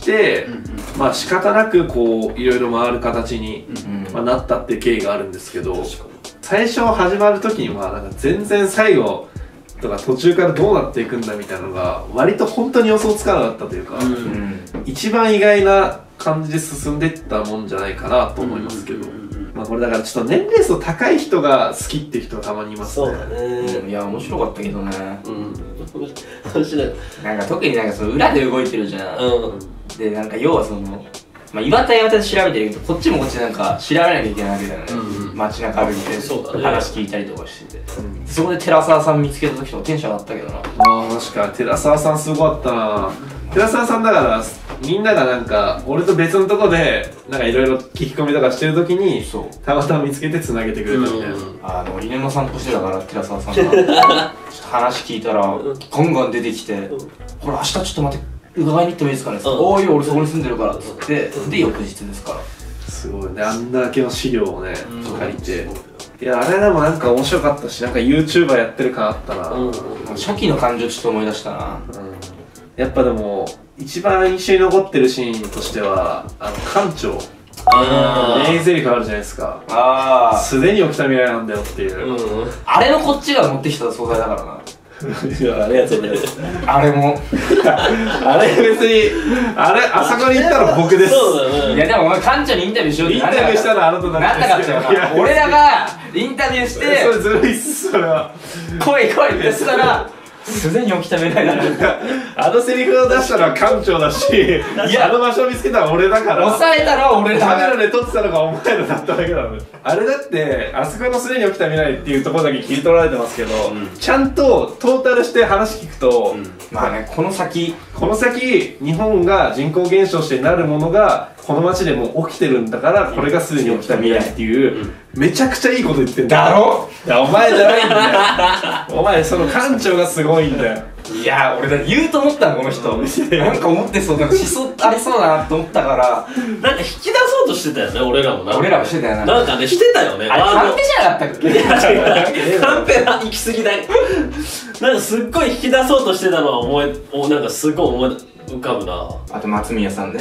うんうん、まあ仕方なくこういろいろ回る形に、うんうん、まあ、なったっていう経緯があるんですけど、最初始まる時にはなんか全然最後とか途中からどうなっていくんだみたいなのが割と本当に予想つかなかったというか、うんうん、一番意外な感じで進んでいったもんじゃないかなと思いますけど、まあこれだからちょっと年齢層高い人が好きっていう人がたまにいますね。 そうだね。 いや面白かったけどね。 うん。面白い。 なんか特になんかその裏で動いてるじゃん。うん。でなんか要はその、まあ岩田岩田で調べてるけど、こっちもこっちでなんか調べなきゃいけないわけだよね。うんうん、街中歩いて、そうだね、話聞いたりとかしてて、うん、そこで寺澤さん見つけた時とかテンション上がったけどな。 ああ確かに寺澤さんすごかったな。寺澤さんだからみんながなんか俺と別のとこでなんかいろいろ聞き込みとかしてる時にたまたま見つけてつなげてくれたみたいな。 ああでも犬の散歩してたから寺澤さんがちょっと話聞いたらガンガン出てきて「これ明日ちょっと待って伺いに行ってもいいですかね」おーい俺そこに住んでるから」っつってで翌日ですから。 すごいね、あんだけの資料をね借りて。いやあれでもなんか面白かったし、なんか YouTuber やってる感あったな。 初期の感情ちょっと思い出したな。 やっぱでも一番印象に残ってるシーンとしてはあの館長名台詞あるじゃないですか。ああすでに起きた未来なんだよっていう、 うん、あれのこっちが持ってきた素材だからな。 いやあれやつね。 あれもあれ別にあれあそこに行ったら僕です。 そうだね。いやでもお前館長にインタビューしようってインタビューしたらあなただなんなかったよな。俺らがインタビューしてそれずるいっすそれは。 来い来いってしたらすでに起きた未来だな。 あのセリフを出したのは館長だし、いやあの場所を見つけたのは俺だから。 抑えたのは俺だ。 カメラで撮ってたのがお前らだっただけなの。あれだってあそこのすでに起きた未来っていうところだけ切り取られてますけど、うん、ちゃんとトータルして話聞くと、うん、 まあねこの先この先日本が人口減少してなるものがこの街でも起きてるんだからこれがすでに起きた未来っていう、うん、めちゃくちゃいいこと言ってんだだろ。 いやお前じゃないんだよ。お前その館長がすごいんだよ。 いや俺だ言うと思ったのこの人。なんか思ってそうなんかしそありそうだなと思ったからなんか引き出そうとしてたよね俺らもな。 俺らもしてたよな。 なんかねしてたよね。 あれカンペじゃなかったっけ。 カンペは行き過ぎだよ。なんかすっごい引き出そうとしてたのは思いなんかすごい思い浮かぶな。 あと松宮さんね。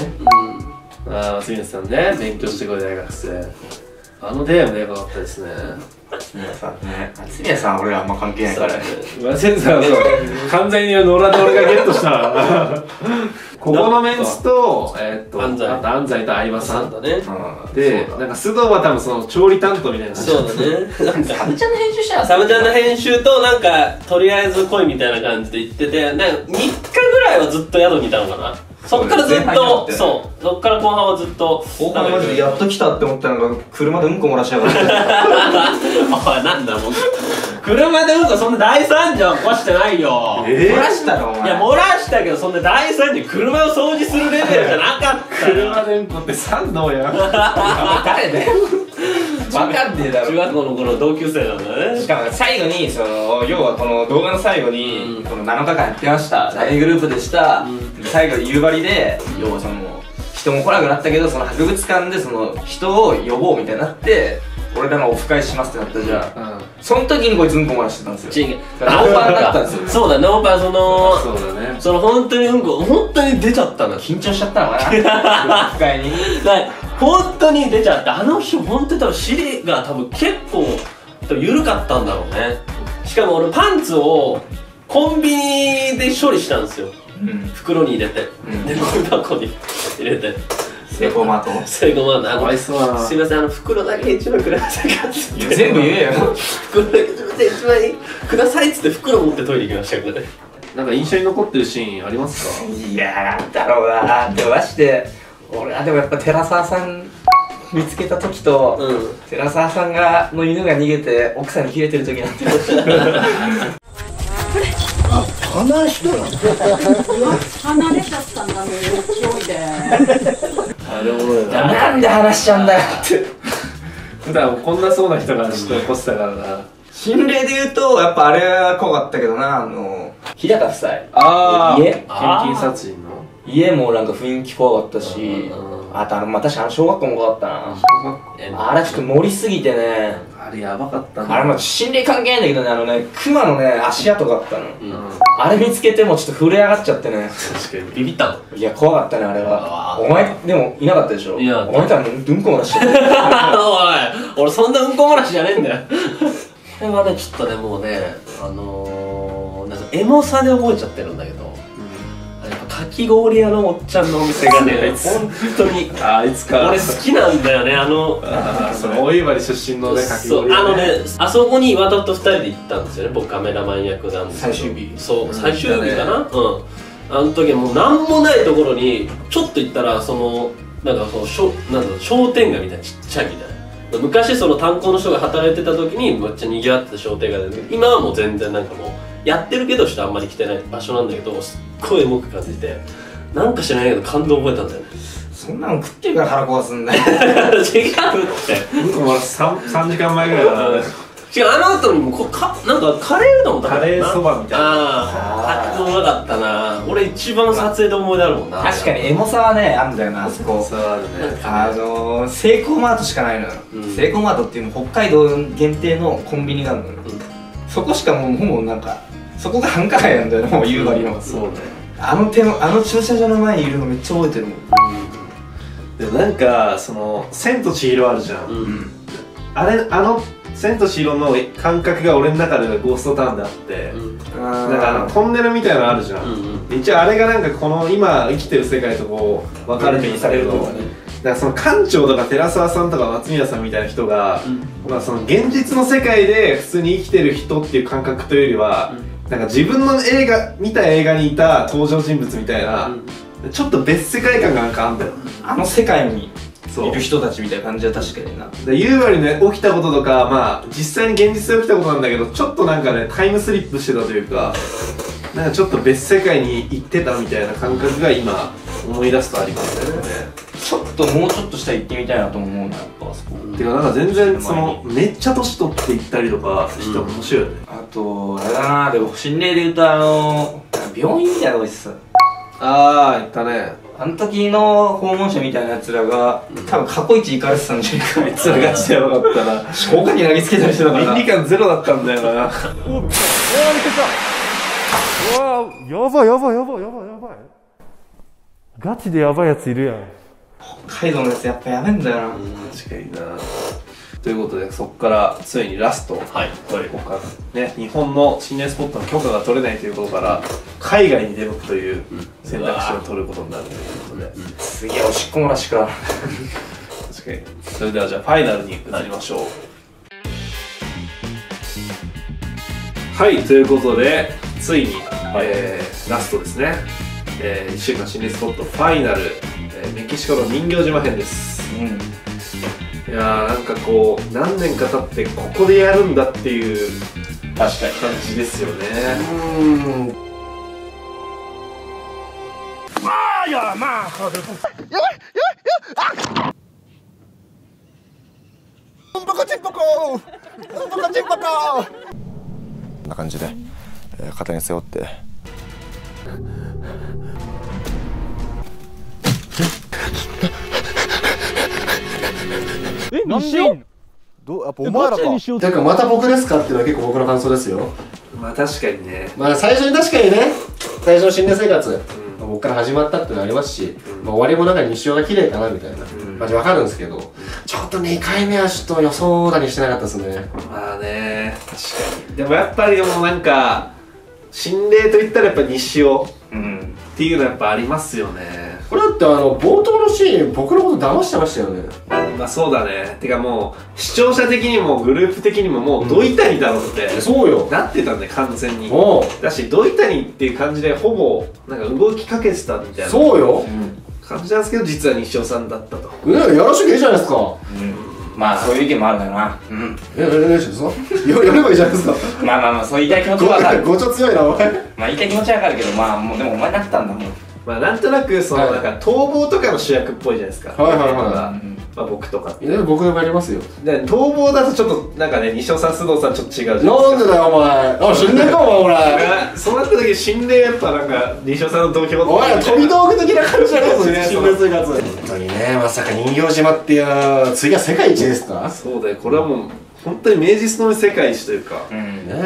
ああ松宮さんね勉強してこい大学生。あの出会いもやばかったですね。 松宮さんね。松宮さんは俺はあんま関係ないからね。 松宮さんは完全に野良で俺がゲットした。ここのメンツと、えっと、安西と相葉さんだね。で、なんか須藤は多分その調理担当みたいな。 そうだね。 サムちゃんの編集者サムちゃんの編集となんかとりあえず来いみたいな感じで言ってて、なんかみっかぐらいはずっと宿にいたのかな。そっからずっと、そう、そっから後半はずっと後半マジでやっと来たって思ったのが車でうんこ漏らしやがって。 おい、なんだもう車でうんこそんな大惨事は起こしてないよ。 漏らしたのお前。 いや漏らしたけどそんな大惨事、車を掃除するレベルじゃなかったよ。 車でうんこって三能や。 誰だよ。分かんねえだろ。 中学校の頃同級生なんだね。 しかも最後にその要はこの動画の最後に、このなのかかんやってました ライン グループでした、最後夕張で要はその人も来なくなったけどその博物館でその人を呼ぼうみたいになって俺らがオフ会しますってなったじゃん、うん、その時にこいつうんこ漏らしてたんですよ。ノーパンだったんですよ。 そうだ、ノーパン、そのそうだね、 その本当にうんこ本当に出ちゃったの。 緊張しちゃったのかな。オフ会に本当に出ちゃった。あの人本当に多分尻が多分結構多分緩かったんだろうね。しかも俺パンツをコンビニで処理したんですよ、うん、袋に入れて、うん、でゴミ箱に入れてセイコーマートセイコーマート、あのすいません、あの袋だけ一枚くださいかっつって、 全部言えよ。 袋だけ一枚くださいっつって袋持ってトイレ行きましたけどね。 なんか印象に残ってるシーンありますか？ いやー、なんだろうなー。でもまして俺はでもやっぱ寺澤さん見つけた時と、うん、寺澤さんがの犬が逃げて奥さんに切れてる時なんてあ、離したの離れちゃったんだね、勢いで。 あれおもろいな。 なんで話しちゃうんだよって普段こんなそうな人がちょっと起こしてたからな。 心霊で言うとやっぱあれは怖かったけどな、あの日高夫妻。 ああ、 家監禁殺人の家もなんか雰囲気怖かったし、あとあの、まあ、確かに小学校も怖かったな。あれちょっと盛りすぎてね、 あれやばかったね。 あれも心霊関係ないんだけどね、あのね、熊のね、足跡があったの、うん、あれ見つけてもちょっと震え上がっちゃってね。 確かにビビったの。 いや、怖かったね、あれは。お前、でもいなかったでしょ。いや、お前たらうんこ漏らしてる。 おい、俺そんなうんこ漏らしじゃねえんだよ。これはね、ちょっとね、もうね、あのー、なんかエモさで覚えちゃってるんだけど、かき氷屋のおっちゃんのお店がね、本当にあいつか俺好きなんだよね。あのあその大湯原出身のね、かき氷屋、あのね、あそこに岩田とふたりで行ったんですよね。僕カメラマン役なんですけど、 最終日、 そう最終日かな、うん、あの時はもう何もないところにちょっと行ったら、そのなんかそのしょなんだろう、商店街みたいな、ちっちゃいみたいな。昔その炭鉱の人が働いてた時にめっちゃ賑わってた商店街で、今はもう全然なんかもうやってるけど人あんまり来てない場所なんだけど、すっごいエモく感じて、なんか知らないけど感動覚えたんだよね。 そんなの食ってるから腹壊すんだよ。 違うって。 僕も 3, 3時間前ぐらいだな。 違う、あの後にもこかなんかカレーうどんも食べた。 カレーそばみたいな。 ああ、うまかったな。俺一番撮影で思い出あるもんな。 確かにエモさはね、あるんだよな、あそこ。 エモさはあるね。 あのー、セイコーマートしかないのよ、うん、セイコーマートっていうの北海道限定のコンビニがあるのよ、うん、そこしかもうほぼなんかそこが繁華街なんだよね、もう夕張の。 そうね。 あの手のあの駐車場の前にいるのめっちゃ覚えてるもん。 でもなんかその「千と千尋」あるじゃん、うん、あれあの「千と千尋」の感覚が俺の中ではゴーストタウンであって、うん、なんかあのトンネルみたいなのあるじゃん、うんうん、一応あれがなんかこの今生きてる世界とこう分かれてるんだけど、だからその館長とか寺澤さんとか松宮さんみたいな人が、うん、まあその現実の世界で普通に生きてる人っていう感覚というよりは、うん、なんか自分の映画見た映画にいた登場人物みたいな、うん、ちょっと別世界観がなんかあんだよ。 あの世界にいる人たちみたいな感じは確かにな。 で夕張で起きたこととか、まあ実際に現実で起きたことなんだけど、ちょっとなんかねタイムスリップしてたというか、なんかちょっと別世界に行ってたみたいな感覚が今思い出すとありますよね。 ちょっともうちょっとしたら行ってみたいなと思うな、やっぱあそこ。 てかなんか全然そのめっちゃ年取って行ったりとかしても面白いよね。 あとあれだな、でも心霊で言うとあの病院みたいなのです。 ああ行ったね。 あの時の訪問者みたいなやつらが多分過去一行かれてたんじゃないか。あいつらガチでやばかったな。消火器投げつけたりしてたから倫理観ゼロだったんだよな。おお、びっくりした。うわやばいやばいやばいやばいやばい。ガチでやばいやついるやん。 北海道のやつやっぱやべえんだよな。 確かにな。 ということでそこからついにラスト、はい、ここからね日本の心霊スポットの許可が取れないということから海外に出向くという選択肢を取ることになるということで、うん、 すげえおしっこ漏らしか確かに。それではじゃあファイナルに移りましょう。はい、はい、ということでついに、はい、えー、ラストですね、えー、いっしゅうかん心霊スポットファイナル、えー、メキシコの人形島編です、うん、いやーなんかこう何年か経ってここでやるんだっていう確かに感じですよね。うーん、まあいやまあやばいやばいあうんぽこちんぽこうんぽこちんぽここんな感じで、えー、肩に背負ってえ、西尾どう、やっぱお前らかてかまた僕ですかっていうのは結構僕の感想ですよ。 まあ確かにね、 まあ最初に確かにね最初の心霊生活、うん、僕から始まったっていうのありますし、うん、まあ、終わりもなんか西尾が綺麗かなみたいな、うん、まあ分かるんですけど、ちょっとにかいめはちょっと予想だにしてなかったですね。 まあね、確かに。でもやっぱりでもなんか心霊といったらやっぱ西尾、うん、っていうのはやっぱありますよね。 これだってあの冒頭のシーン僕のこと騙してましたよね。 まあそうだね。てかもう視聴者的にもグループ的にももうどいたにだろうって、 うん、そうよなってたんで完全に。だしどいたにっていう感じでほぼなんか動きかけてたみたいなそうよ、うん、 感じなんですけど実は西尾さんだったと。 うん、やらしきゃいいじゃないですか。 うん、まあそういう意見もあるんだよな。うん。 え、やれないしさ。やればいいじゃないですか。 まあまあまあそう言いたい気持ちはわかる。 ごちょ強いなお前。 まあ言いたい気持ちはわかるけど、まあもうでもお前なったんだもん。 まあなんとなくそのなんか逃亡とかの主役っぽいじゃないですか。 はいはいはい。 まあ僕とか。 いや僕でもやりますよ。 で逃亡だとちょっとなんかね西尾さん須藤さんちょっと違うじゃないですか。 なんでだよお前。あ心霊かお前俺。 そうなった時心霊やっぱなんか西尾さんの同郷。 お前ら飛び道具的な感じだよ心霊生活。本当にねまさか人形島っていう次は世界一ですか。 そうだよこれはもう。本当に名実の世界一というか、うん、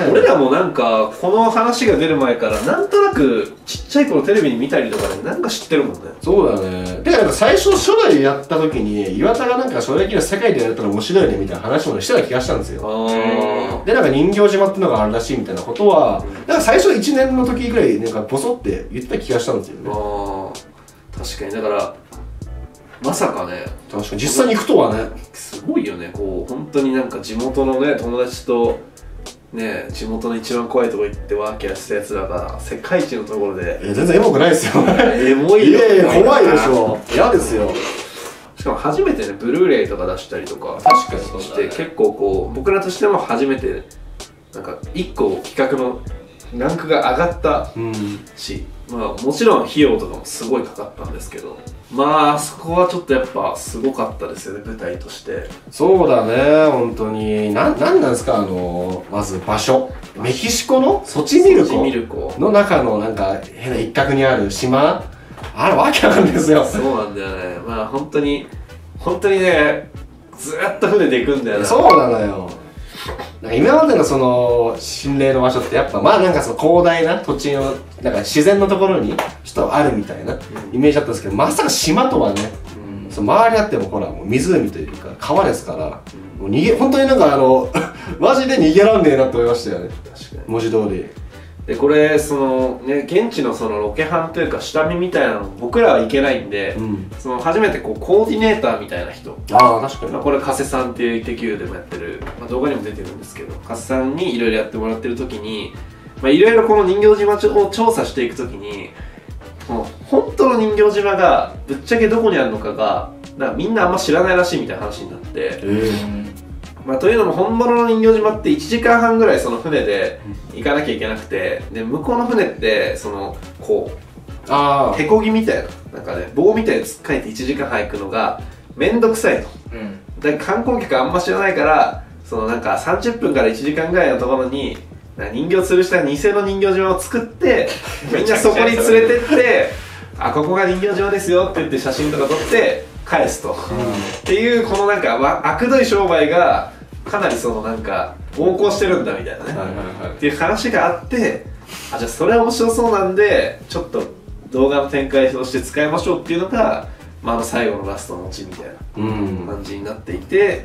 俺らもなんかこの話が出る前からなんとなくちっちゃい頃テレビに見たりとかでなんか知ってるもんね。 そうだね。でなんか最初初代やった時に岩田がなんかそれだけの世界でやったら面白いねみたいな話もしてた気がしたんですよ。でなんか人形島ってのがあるらしいみたいなことは、うん、なんか最初いちねんの時ぐらいなんかボソって言ってた気がしたんですよね。 あ確かにだからまさかね確かに実際に行くとはねすごいよね。こう本当になんか地元のね友達とね地元の一番怖いとこ行ってワーキャーしたやつらが世界一のところでえ全然エモくないですよエモいよ。 いやいや怖いでしょ嫌ですよ。 しかも初めてねブルーレイとか出したりとか確かにして、ね、結構こう僕らとしても初めてなんか一個企画のランクが上がったし、うん、まあもちろん費用とかもすごいかかったんですけどまあそこはちょっとやっぱすごかったですよね舞台として。 そうだね本当にななんなんですかあのまず場所メキシコのソチミルコの中のなんか変な一角にある島あれわけわかんないですよ。 そうなんだよね。まあ本当に本当にねずっと船で行くんだよね。 そうなのよ。なんか今までのその心霊の場所ってやっぱまあなんかその広大な土地のなんか自然のところにちょっとあるみたいなイメージだったんですけど、まさか島とはね、うん、その周りあってもほらもう湖というか川ですから、うん、もう逃げ本当になんかあのマジで逃げらんねえなって思いましたよね。確かに文字通り。 でこれそのね現地のそのロケハンというか下見みたいなの僕らは行けないんで、うん、その初めてこうコーディネーターみたいな人ああ確かに、 まあ、これ加瀬さんっていうイテ Q でもやってる、まあ、動画にも出てるんですけど加瀬さんにいろいろやってもらってる時にいろいろこの人形島を調査していく時にもう本当の人形島がぶっちゃけどこにあるのかがなんかみんなあんま知らないらしいみたいな話になって、えーまあ、というのも本物の人形島っていちじかんはんぐらいその船で行かなきゃいけなくてで向こうの船ってそのこうあ手こぎみたいななんかね棒みたいに突っかえていちじかんはん行くのがめんどくさいと、うん、だから観光客あんま知らないからそのなんかさんじゅっぷんからいちじかんぐらいのところに人形吊るした偽の人形島を作ってみんなそこに連れてってあここが人形島ですよって言って写真とか撮って返すと、うん、っていうこのなんか悪どい商売がかなりそのなんか横行してるんだみたいなね、はいはいはい、っていう話があってあじゃあそれは面白そうなんでちょっと動画の展開として使いましょうっていうのが、まあ、あの最後のラストのオチみたいな感じになっていて、うん、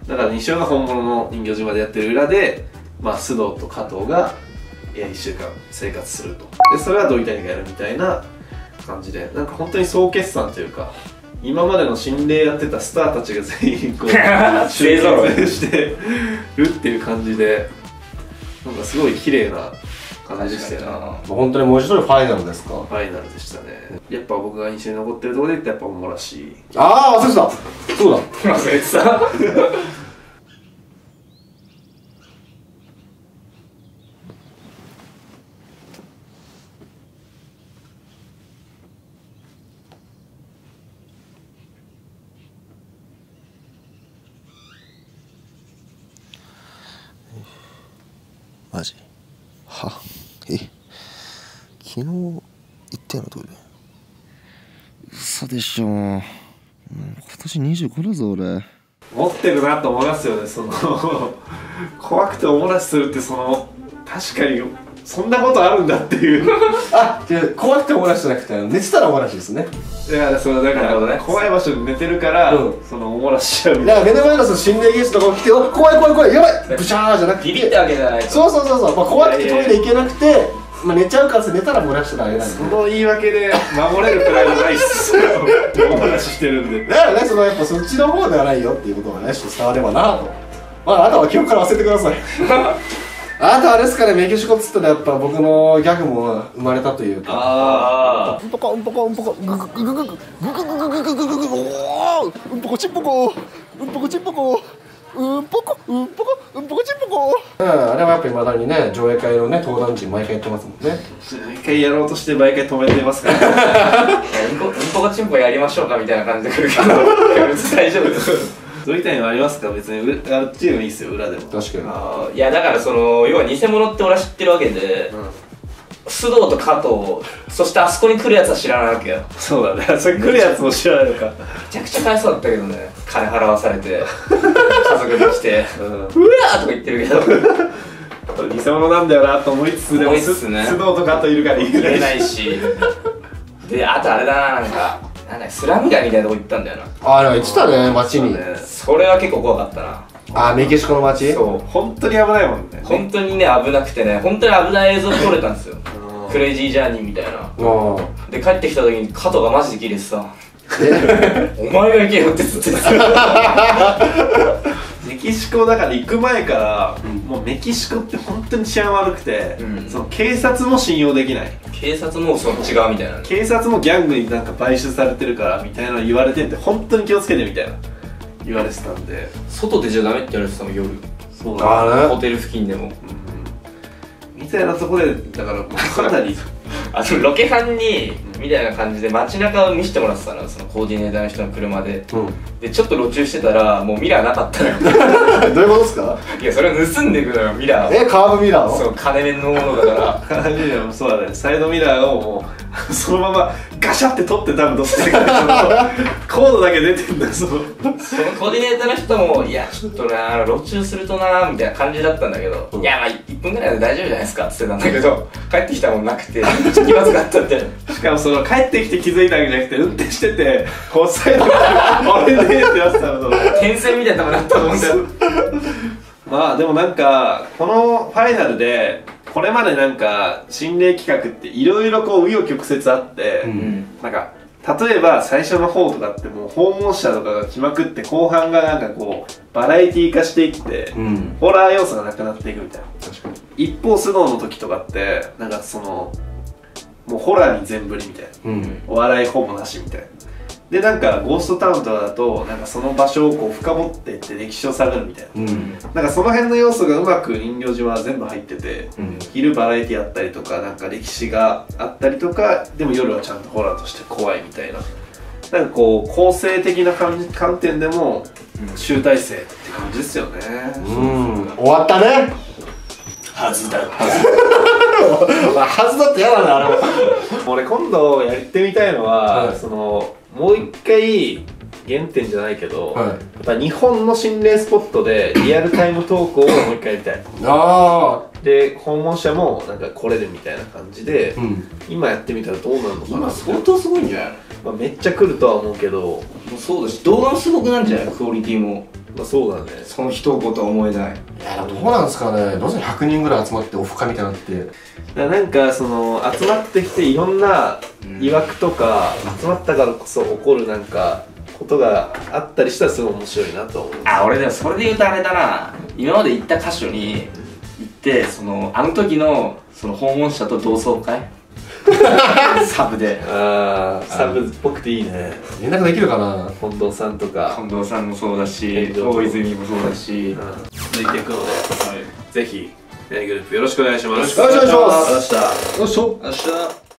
だから西尾が本物の人形島でやってる裏で、まあ、須藤と加藤がいっしゅうかん生活すると。でそれは土井谷がやるみたいな感じで、なんか本当に総決算というか、今までの心霊やってたスターたちが全員こう勢ぞろいしてるっていう感じで、なんかすごい綺麗な感じでしたよな。 本当に文字通りファイナルですか？ ファイナルでしたね。やっぱ僕が印象に残ってるところで言ったらやっぱおもらし。 ああ忘れてた。そうだ忘れてたマジ？はえ昨日行ったよなトイレ。嘘でしょ。今年にじゅうごだぞ俺。 持ってるなと思いますよね。その怖くておもらしするって、その確かにそんなことあるんだっていうあ、違う、怖くておもらしじゃなくて寝てたらおもらしですね。 いや、そのだから、ね、怖い場所で寝てるから、うん、そのおもらししちゃうみたいな。 だから目の前のその心霊ゲストとか来て、お怖い怖い怖いやばいブシャーじゃなくて、 ビビったわけじゃない。 そうそうそうそう、まあ、怖くてトイレ行けなくて、まあ、寝ちゃうから寝たら漏らしたらあれなんで、 その言い訳で守れるくらいじゃないっすよおもらししてるんで。 だからね、そのやっぱそっちの方ではないよっていうことがね、ちょっと伝わればなと。まあ、あなたは記憶から忘れてくださいあなたはあれですかね、メキシコっつったらやっぱ僕のギャグも生まれたというか、ああうんぽこうんぽこうんぽこググググググググググググググググおおうんぽこちんぽこうんぽこちんぽこうんぽこうんぽこうんぽこちんぽこ。うん、あれはやっぱいまだにね、上映会のね登壇時毎回やってますもんね。 一回やろうとして毎回止めてますからうんこうんぽこちんぽやりましょうかみたいな感じで来るけど大丈夫です。 どういったのありますか？別にあっちでもいいっすよ、裏でも。 確かに。 あいやだからその要は偽物って俺は知ってるわけで、うん、須藤と加藤、そしてあそこに来るやつは知らないわけよ。 そうだね、それ来るやつも知らないのか。めちゃくちゃかわいそうだったけどね、金払わされて家族で来て、うん、うわーとか言ってるけど偽物なんだよなと思いつつ、でも須藤と加藤いるから言えないしで、あとあれだな、なんかなんだスラム街みたいなとこ行ったんだよな。 ああ、言ってたね、街に。 それは結構怖かったな。 ああ、メキシコの街？ そう、本当に危ないもんね。 本当にね、危なくてね、本当に危ない映像撮れたんですよクレイジージャーニーみたいな。で、帰ってきた時に加藤がマジでキレてさお前が行けよってずっと言ってたメキシコだから行く前から、うん、もうメキシコって本当に治安悪くて、うん、その警察も信用できない。 警察もそっち側みたいな、 警察もギャングになんか買収されてるからみたいなの言われてて、本当に気をつけてみたいな言われてたんで、 外出ちゃダメって言われてたの夜。 そうだね、 ホテル付近でも、 うん、みたいなところで、だからかなりあのロケハンにみたいな感じで街中を見せてもらってたの、そのコーディネーターの人の車で、うん、でちょっと路駐してたらもうミラーなかったのよどういうことですか？ いや、それを盗んでいくのよ、ミラーを。 え、カーブミラーを？ そう、金目のものだからカーブミラーもそうだね、サイドミラーをもうそのままガシャって取って多分どっちかからコードだけ出てんだよ。そのそのコーディネーターの人も、いやちょっとな路駐するとなみたいな感じだったんだけど、うん、いやまあいっぷんぐらいで大丈夫じゃないですかって言ってたんだけど、帰ってきたもんなくて気まずかったって。 しかもその帰ってきて気づいたわけじゃなくて、運転しててこうサイドから俺ねってやってたの転生みたいなのがなったと思うんだよまあでもなんかこのファイナルでこれまでなんか心霊企画っていろいろこう紆余曲折あって、うん、なんか例えば最初の方とかってもう訪問者とかが来まくって、後半がなんかこうバラエティー化していって、うん、ホラー要素がなくなっていくみたいな。確かに。一方須藤の時とかってなんかそのもうホラーに全振りみたいな、うん、お笑いほぼなしみたいな。でなんかゴーストタウンとかだとなんかその場所をこう深掘っていって歴史を探るみたいな、うん、なんかその辺の要素がうまく人形島は全部入ってて、うん、昼バラエティあったりとかなんか歴史があったりとか、でも夜はちゃんとホラーとして怖いみたいな、なんかこう構成的な観点でも集大成って感じですよね。 うん、終わったね。 はずだはずはずだってやだなあれ俺今度やってみたいのは、はい、そのもう一回原点じゃないけど、はい、やっぱ日本の心霊スポットでリアルタイム投稿をもう一回やりたいあで訪問者もなんか来れるみたいな感じで、うん、今やってみたらどうなるのかな。 今相当すごいんじゃない？ まあ、めっちゃ来るとは思うけど、もうそうだし動画もすごくなんじゃない？クオリティもまあそうだね。 その一言思えない。 いやどうなんですかね。どうせひゃくにんぐらい集まってオフ会みたいになって。 だからなんかその集まってきていろんな疑惑とか、集まったからこそ起こるなんかことがあったりしたらすごい面白いなと思う。 あ、俺でもそれで言うとあれだな、今まで行った箇所に行ってそのあの時のその訪問者と同窓会サブで、 ああサブっぽくていいね。 連絡できるかな。 近藤さんとか近藤さんもそうだし、大泉もそうだし、 続いていくので、ぜひ恋愛グループよろしくお願いします。 よろしくお願いします。 明日。 よっしゃ。 明日。